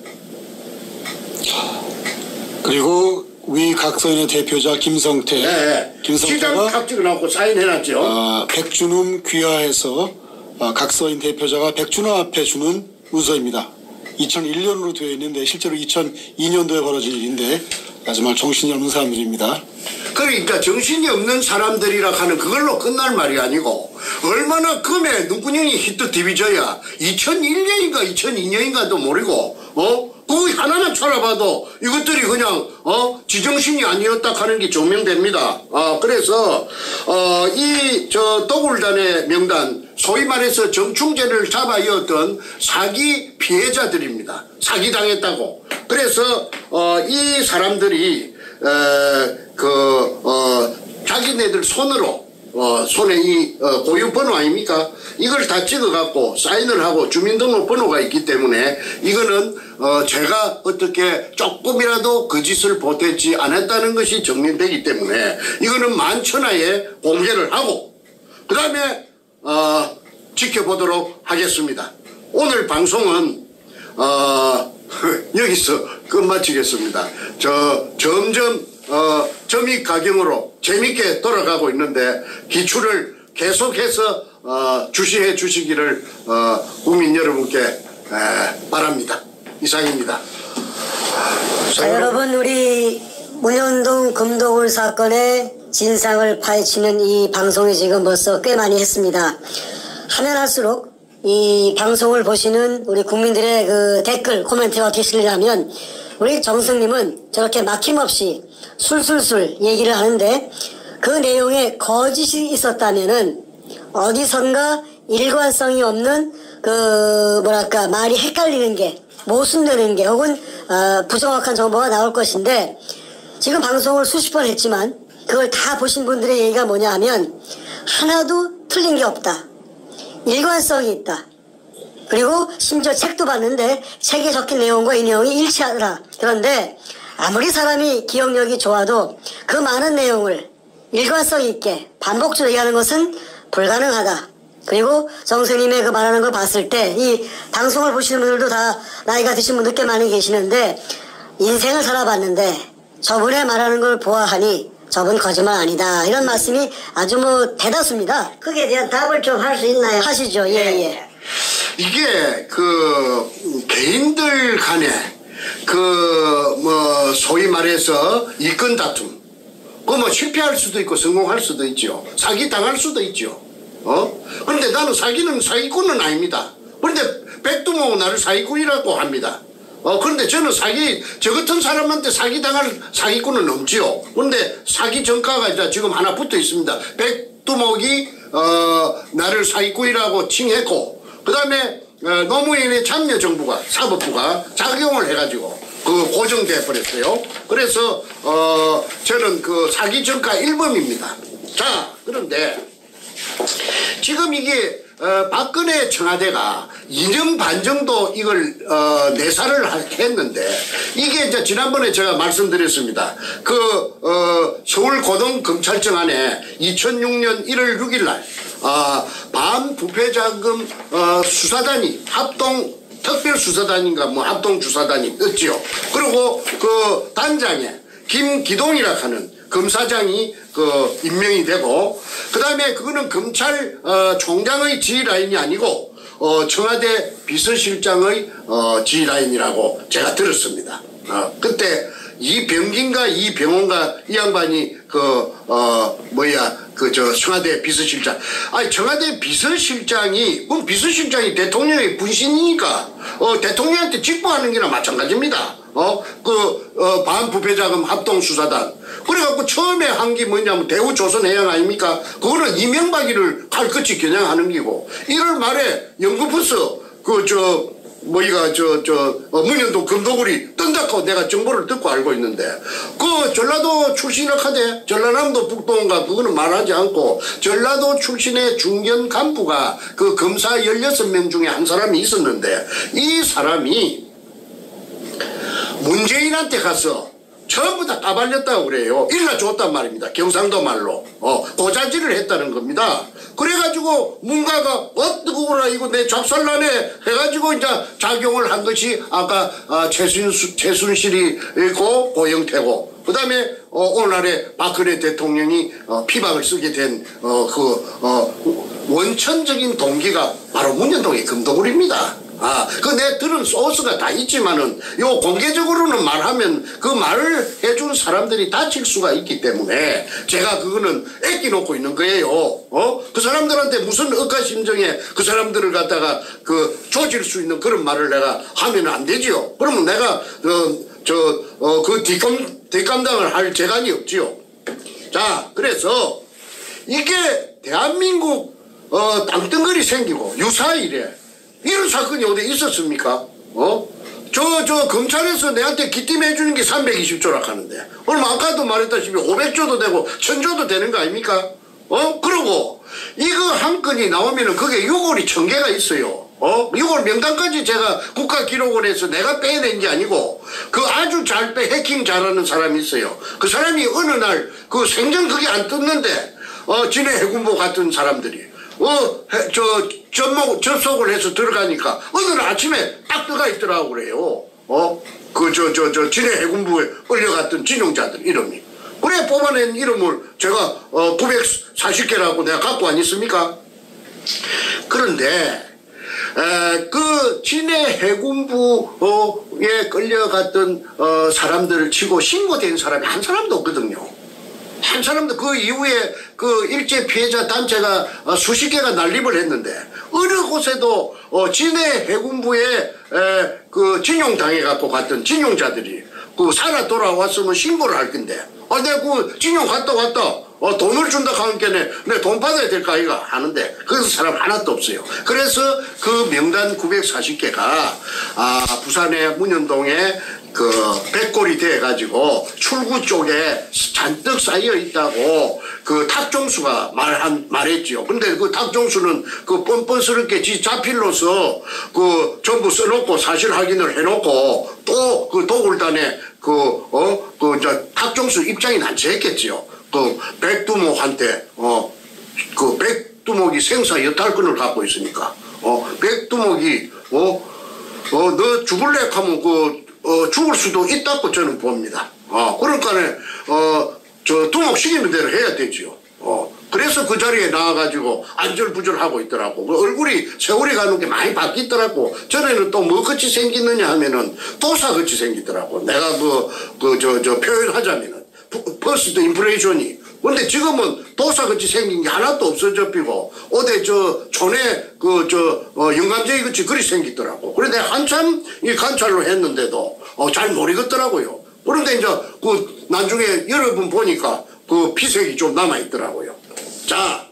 그리고 위 각서인의 대표자 김성태. 네. 김성태가 시장 탁 찍어놓고 사인해놨죠. 어, 백준음 귀하에서 어, 각서인 대표자가 백준음 앞에 주는 문서입니다. 이천일 년으로 되어 있는데 실제로 이천이 년도에 벌어진 일인데 정말 정신이 없는 사람들입니다. 그러니까 정신이 없는 사람들이라 하는 그걸로 끝날 말이 아니고 얼마나 금에 눈구녕이 히트 디비져야 이천일 년인가 이천이 년인가도 모르고 어? 그거 하나만 찾아봐도 이것들이 그냥 어? 지정신이 아니었다 하는 게 증명됩니다. 어, 그래서 어, 이 저 도굴단의 명단 소위 말해서 정충재를 잡아 이었던 사기 피해자들입니다. 사기당했다고. 그래서 어, 이 사람들이 어, 그 어, 자기네들 손으로 어, 손에 이 어, 고유 번호 아닙니까? 이걸 다 찍어갖고 사인을 하고 주민등록 번호가 있기 때문에 이거는 어, 제가 어떻게 조금이라도 그 짓을 보태지 않았다는 것이 증명되기 때문에 이거는 만천하에 공개를 하고 그 다음에 어, 지켜보도록 하겠습니다. 오늘 방송은 어, 여기서 끝마치겠습니다. 저 점점 어, 점입 가경으로 재밌게 돌아가고 있는데 기출을 계속해서 어, 주시해 주시기를 어, 국민 여러분께 에, 바랍니다. 이상입니다. 자, 여러분, 우리 문현동 금도굴 사건의 진상을 파헤치는 이 방송이 지금 벌써 꽤 많이 했습니다. 하면 할수록 이 방송을 보시는 우리 국민들의 그 댓글 코멘트가 어떻게 실리냐면 우리 정승님은 저렇게 막힘없이 술술술 얘기를 하는데 그 내용에 거짓이 있었다면은 어디선가 일관성이 없는 그 뭐랄까 말이 헷갈리는 게 모순되는 게 혹은 어 부정확한 정보가 나올 것인데 지금 방송을 수십 번 했지만 그걸 다 보신 분들의 얘기가 뭐냐 하면 하나도 틀린 게 없다. 일관성이 있다. 그리고 심지어 책도 봤는데 책에 적힌 내용과 이 내용이 일치하더라. 그런데 아무리 사람이 기억력이 좋아도 그 많은 내용을 일관성 있게 반복적으로 얘기하는 것은 불가능하다. 그리고 정선님의 그 말하는 걸 봤을 때 이 방송을 보시는 분들도 다 나이가 드신 분들 꽤 많이 계시는데 인생을 살아봤는데 저분의 말하는 걸 보아하니 저분 거짓말 아니다. 이런 말씀이 아주 뭐 대다수입니다. 거기에 대한 답을 좀 할 수 있나요? 하시죠. 예, 예. 이게 그 개인들 간에 그 뭐 소위 말해서 이권 다툼 그 뭐 실패할 수도 있고 성공할 수도 있죠. 사기 당할 수도 있죠. 어? 그런데 나는 사기는 사기꾼은 아닙니다. 그런데 백두모 나를 사기꾼이라고 합니다. 어, 그런데 저는 사기, 저 같은 사람한테 사기당할 사기꾼은 없지요. 그런데 사기 전가가 이제 지금 하나 붙어 있습니다. 백두목이, 어, 나를 사기꾼이라고 칭했고, 그 다음에, 어, 노무현의 참여정부가, 사법부가 작용을 해가지고, 그 고정돼 버렸어요. 그래서, 어, 저는 그 사기 전가 일 범입니다. 자, 그런데, 지금 이게, 어, 박근혜 청와대가 이 년 반 정도 이걸 어, 내사를 했는데 이게 이제 지난번에 제가 말씀드렸습니다. 그 어, 서울고등검찰청 안에 이천육 년 일월 육일 날 어, 반부패자금 어, 수사단이 합동 특별수사단인가 뭐 합동주사단이 있지요. 그리고 그 단장에 김기동이라 하는 검사장이 그 임명이 되고 그 다음에 그거는 검찰 어, 총장의 지휘라인이 아니고 어, 청와대 비서실장의 어, 지휘라인이라고 제가 들었습니다. 어, 그때 이병긴가 이병호인가 이 양반이 그 어 뭐야 그 저 청와대 비서실장 아니 청와대 비서실장이 그럼 비서실장이 대통령의 분신이니까 어 대통령한테 직보하는 게나 마찬가지입니다. 어 그 어 반부패자금 합동수사단 그래갖고 처음에 한 게 뭐냐면 대우조선해양 아닙니까? 그거는 이명박이를 칼끝이 겨냥하는 기고 일월 말에 연구부스 그 저 뭐이가 저 저 어, 문현동 금도굴이 뜬다고 내가 정보를 듣고 알고 있는데 그 전라도 출신을 하대 전라남도 북동가 그거는 말하지 않고 전라도 출신의 중견 간부가 그 검사 열여섯 명 중에 한 사람이 있었는데 이 사람이 문재인한테 가서 전부 다 까발렸다고 그래요. 일러줬단 말입니다. 경상도 말로. 어, 고자질을 했다는 겁니다. 그래가지고 문가가 어뜨구나 이거 내 작살나네 해가지고 이제 작용을 한 것이 아까 아, 최순수, 최순실이 있고 고영태고 그 다음에 어, 오늘날에 박근혜 대통령이 어, 피박을 쓰게 된 어, 그 어, 원천적인 동기가 바로 문현동의 금도굴입니다. 아, 그 내 들은 소스가 다 있지만은 요 공개적으로는 말하면 그 말을 해준 사람들이 다칠 수가 있기 때문에 제가 그거는 애끼놓고 있는 거예요. 어? 그 사람들한테 무슨 억가심정에 그 사람들을 갖다가 그 조질 수 있는 그런 말을 내가 하면 안 되지요. 그러면 내가 어, 저, 어, 그 뒷감, 뒷감당을 할 재간이 없지요. 자, 그래서 이게 대한민국 어, 땅덩어리 생기고 유사일에 이런 사건이 어디 있었습니까? 어? 저, 저, 검찰에서 내한테 기팀해주는 게 삼백이십 조라 하는데. 얼마 아까도 말했다시피 오백 조도 되고 천 조도 되는 거 아닙니까? 어? 그러고 이거 한 건이 나오면은 그게 유골이 천 개가 있어요. 어? 유골 명단까지 제가 국가기록원에서 내가 빼낸 게 아니고 그 아주 잘 빼, 해킹 잘하는 사람이 있어요. 그 사람이 어느 날 그 생전 그게 안 떴는데 어, 진해 해군부 같은 사람들이 어, 해, 저, 접목, 접속을 해서 들어가니까 어느 날 아침에 딱 들어가 있더라고 그래요. 어? 그, 저, 저, 저, 진해 해군부에 끌려갔던 진용자들 이름이. 그래 뽑아낸 이름을 제가 어, 구백사십 개라고 내가 갖고 안 있습니까? 그런데 에, 그 진해 해군부에 끌려갔던 어, 사람들을 치고 신고된 사람이 한 사람도 없거든요. 한 사람도 그 이후에 그 일제 피해자 단체가 어, 수십 개가 난립을 했는데 어느 곳에도 어, 진해 해군부에 에, 그 진용당해갖고 갔던 진용자들이 그 살아 돌아왔으면 신고를 할 건데 아, 내가 그 진용 갔다 왔다 어, 돈을 준다 하니까 내 돈 받아야 될까 이거 하는데 그 사람 하나도 없어요. 그래서 그 명단 구백사십 개가 아, 부산의 문현동에 그 백골이 돼 가지고 출구 쪽에 잔뜩 쌓여 있다고 그 탁종수가 말한 말했지요. 근데 그 탁종수는 그 뻔뻔스럽게 지 자필로서 그 전부 써놓고 사실 확인을 해놓고 또 그 도굴단에 그 어 그 저 탁종수 입장이 난처했겠지요. 그 백두목한테 어 그 백두목이 생사 여탈권을 갖고 있으니까 어 백두목이 어 어 너 죽을래 하면 그 어, 죽을 수도 있다고 저는 봅니다. 어, 그러니까는, 어, 저, 두목시키는 대로 해야 되지요. 어, 그래서 그 자리에 나와가지고 안절부절하고 있더라고. 그 얼굴이 세월이 가는 게 많이 바뀌더라고. 전에는 또 뭐 같이 생기느냐 하면은 도사 같이 생기더라고. 내가 그, 그, 저, 저 표현하자면은. 퍼스트 인프레이션이. 근데 지금은 도사같이 생긴 게 하나도 없어져 비고 어디 저 촌에 그 저 어 영감쟁이 같이 그리 생기더라고. 그런데 한참 이 관찰로 했는데도 어 잘 모르겠더라고요. 그런데 이제 그 나중에 여러분 보니까 그 피색이 좀 남아 있더라고요. 자,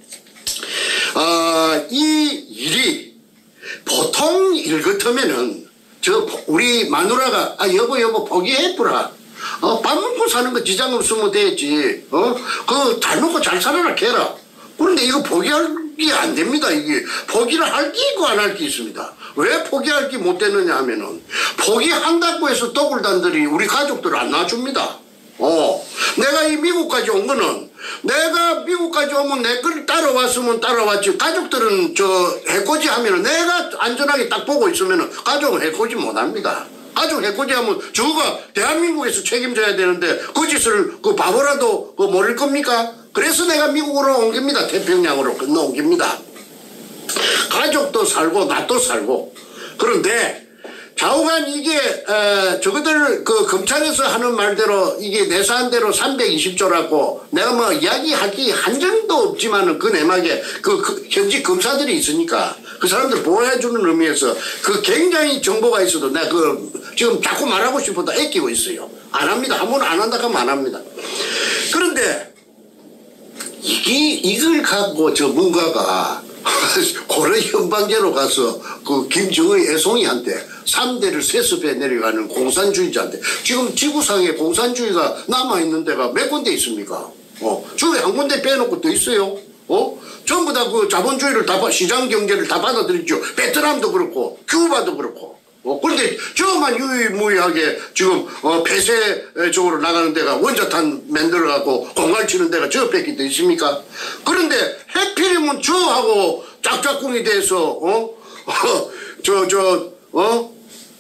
어, 이 일이 보통 일 같으면은 저 우리 마누라가 아 여보 여보 포기해보라. 어, 밥 먹고 사는 거 지장 없으면 되지. 어? 그거 잘 먹고 잘 살아라, 캐라. 그런데 이거 포기하기 안 됩니다, 이게. 포기를 할 게 있고 안 할 게 있습니다. 왜 포기할 게 못 되느냐 하면은, 포기한다고 해서 도굴단들이 우리 가족들을 안 놔줍니다. 어. 내가 이 미국까지 온 거는, 내가 미국까지 오면 내 걸 따라왔으면 따라왔지. 가족들은 저 해코지 하면은 내가 안전하게 딱 보고 있으면은 가족은 해코지 못 합니다. 가족 해코지하면 저가 대한민국에서 책임져야 되는데 그 짓을 그 바보라도 그 모를 겁니까? 그래서 내가 미국으로 온 겁니다. 태평양으로 건너온 겁니다. 가족도 살고 나도 살고. 그런데 좌우간 이게 에, 저거들 그 검찰에서 하는 말대로 이게 내사한대로 삼백이십 조라고 내가 뭐 이야기할 게 한 점도 없지만은 그 내막에 그, 그 현지 검사들이 있으니까 그 사람들 보호해주는 의미에서 그 굉장히 정보가 있어도 내가 그 지금 자꾸 말하고 싶어도 애끼고 있어요. 안 합니다. 한 번 안 한다 하면 안 합니다. 그런데 이게 이걸 갖고 전문가가 고려 연방제로 가서 그 김정의 애송이한테 삼 대를 세습해 내려가는 공산주의자인데 지금 지구상에 공산주의가 남아있는 데가 몇 군데 있습니까? 어, 저기 한 군데 빼놓고 또 있어요. 어? 전부 다 그 자본주의를 다, 시장 경제를 다 받아들였죠. 베트남도 그렇고, 큐바도 그렇고. 어, 그런데 저만 유일무이하게 지금, 어, 폐쇄적으로 나가는 데가 원자탄 만들어갖고 공갈 치는 데가 저 뺏기 돼 있습니까? 그런데 해필이면 저하고 짝짝꿍이 돼서, 어? 어, 저, 저, 어?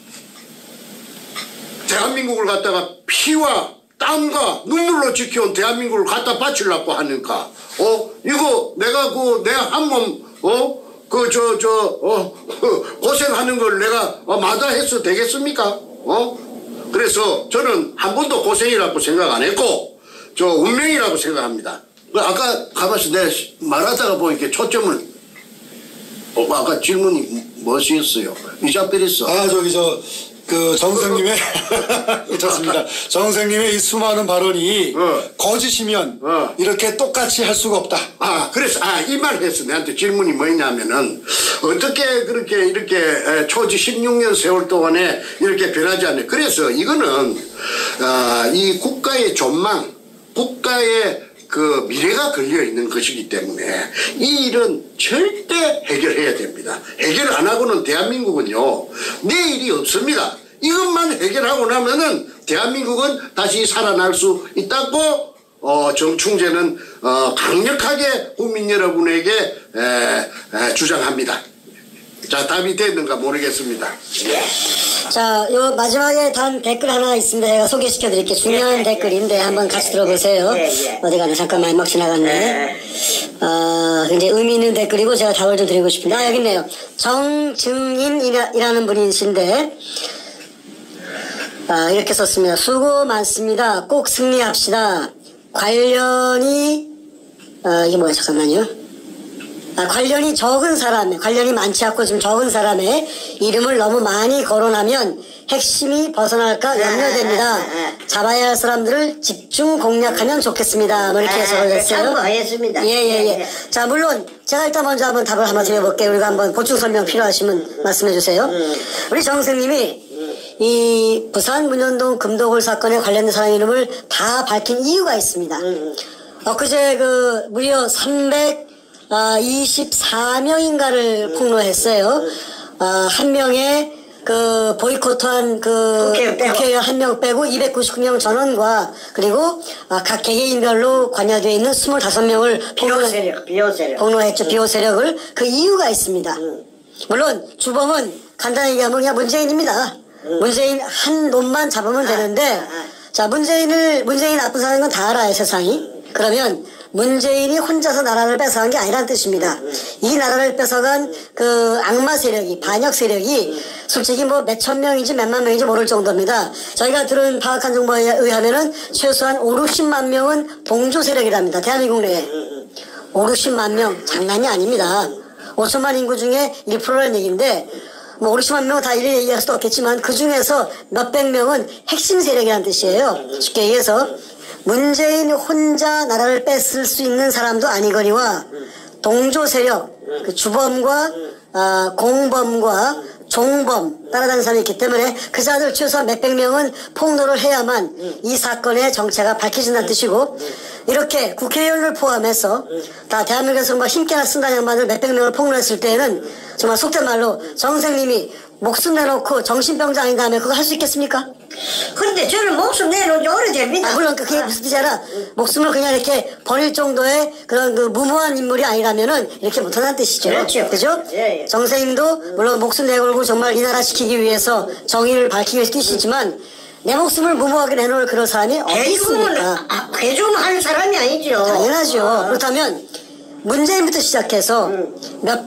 대한민국을 갖다가 피와 땀과 눈물로 지켜온 대한민국을 갖다 바치려고 하니까, 어, 이거 내가 그, 내 한 몸, 어, 그, 저, 저, 어, 고생하는 걸 내가 마다해서 되겠습니까? 어? 그래서 저는 한 번도 고생이라고 생각 안 했고, 저 운명이라고 생각합니다. 아까 가만있어 내가 말하다가 보니까 초점을, 어, 아까 질문이 무엇이었어요? 이자필했어. 아, 저기, 저, 그, 정 선생님의, 좋습니다. 정 선생님의 이 수많은 발언이 어. 거짓이면 어. 이렇게 똑같이 할 수가 없다. 아, 그래서, 아, 이 말 했어. 내한테 질문이 뭐냐면은, 어떻게 그렇게, 이렇게, 초지 십육 년 세월 동안에 이렇게 변하지 않네. 그래서 이거는, 아, 이 국가의 존망, 국가의 그 미래가 걸려 있는 것이기 때문에 이 일은 절대 해결해야 됩니다. 해결 안 하고는 대한민국은요 내일이 없습니다. 이것만 해결하고 나면은 대한민국은 다시 살아날 수 있다고 어, 정충재는 어, 강력하게 국민 여러분에게 에, 에, 주장합니다. 자, 답이 됐는가 모르겠습니다. 자, 요 마지막에 단 댓글 하나 있습니다. 제가 소개시켜 드릴게요. 중요한 예, 댓글인데 예, 한번 같이 들어보세요. 예, 예. 어디 가나 잠깐만 막 지나갔네. 어, 굉장히 의미 있는 댓글이고 제가 답을 좀 드리고 싶은데. 아, 여기 있네요. 정증인이라는 분이신데, 아, 이렇게 썼습니다. 수고 많습니다. 꼭 승리합시다. 관련이, 아, 이게 뭐야, 잠깐만요. 아, 관련이 적은 사람, 관련이 많지 않고 좀 적은 사람의 이름을 너무 많이 거론하면 핵심이 벗어날까 염려됩니다. 잡아야 할 사람들을 집중 공략하면 좋겠습니다. 뭐 이렇게 해서 했어요. 참고하겠습니다. 예, 예, 예. 자, 물론 제가 일단 먼저 한번 답을 한번 드려볼게요. 우리가 한번 보충 설명 필요하시면 말씀해 주세요. 우리 정선생님이 이 부산 문현동 금도굴 사건에 관련된 사람 이름을 다 밝힌 이유가 있습니다. 엊그제 그 무려 삼백이십사 명인가를 폭로했어요. 어, 한 명의 그 보이콧한 그 국회의원 빼고. 국회의원 한 명 빼고 이백구십구 명 전원과 그리고 아, 각 개개인별로 관여되어 있는 이십오 명을 비호 세력, 비호 세력. 폭로했죠. 비호 세력을. 그 이유가 있습니다. 물론 주범은 간단히 얘기하면 그냥 문재인입니다. 문재인 한 놈만 잡으면 되는데 자, 문재인을 문재인 나쁜 사람인 건 다 알아요, 세상이. 그러면 문재인이 혼자서 나라를 뺏어간 게 아니란 뜻입니다. 이 나라를 뺏어간 그 악마 세력이, 반역 세력이 솔직히 뭐 몇천 명인지 몇만 명인지 모를 정도입니다. 저희가 들은 파악한 정보에 의하면은 최소한 오륙십만 명은 동조 세력이랍니다. 대한민국 내에. 오륙십만 명 장난이 아닙니다. 오천만 인구 중에 일 퍼센트라는 얘기인데 뭐 오륙십만 명은 다 일일이 얘기할 수도 없겠지만 그 중에서 몇백 명은 핵심 세력이라는 뜻이에요. 쉽게 얘기해서 문재인 혼자 나라를 뺏을 수 있는 사람도 아니거니와 동조 세력, 그 주범과 어, 공범과 종범 따라다니는 사람이 있기 때문에 그 자들 최소한 몇백 명은 폭로를 해야만 이 사건의 정체가 밝혀진다는 뜻이고 이렇게 국회의원을 포함해서 다 대한민국에서 뭐 힘께나 쓴다는 양반들 몇백 명을 폭로했을 때에는 정말 속된 말로 정 선생님이 목숨 내놓고 정신병자 아닌가 하면 그거 할 수 있겠습니까? 그런데 저는 목숨 내놓은 지 오래됩니다. 아, 물론 그게 무슨 뜻이 아니라 목숨을 그냥 이렇게 버릴 정도의 그런 그 무모한 인물이 아니라면은 이렇게 못한다는 뜻이죠. 그렇죠. 그죠? 예, 예. 정 선생님도 물론 목숨 내걸고 정말 이 나라 지키기 위해서 정의를 밝히기 위해서 뛰시지만 내 목숨을 무모하게 내놓을 그런 사람이 어디 대중은 있습니까? 아, 대중 할 사람이 아니죠. 당연하죠. 그렇다면 문재인부터 시작해서 몇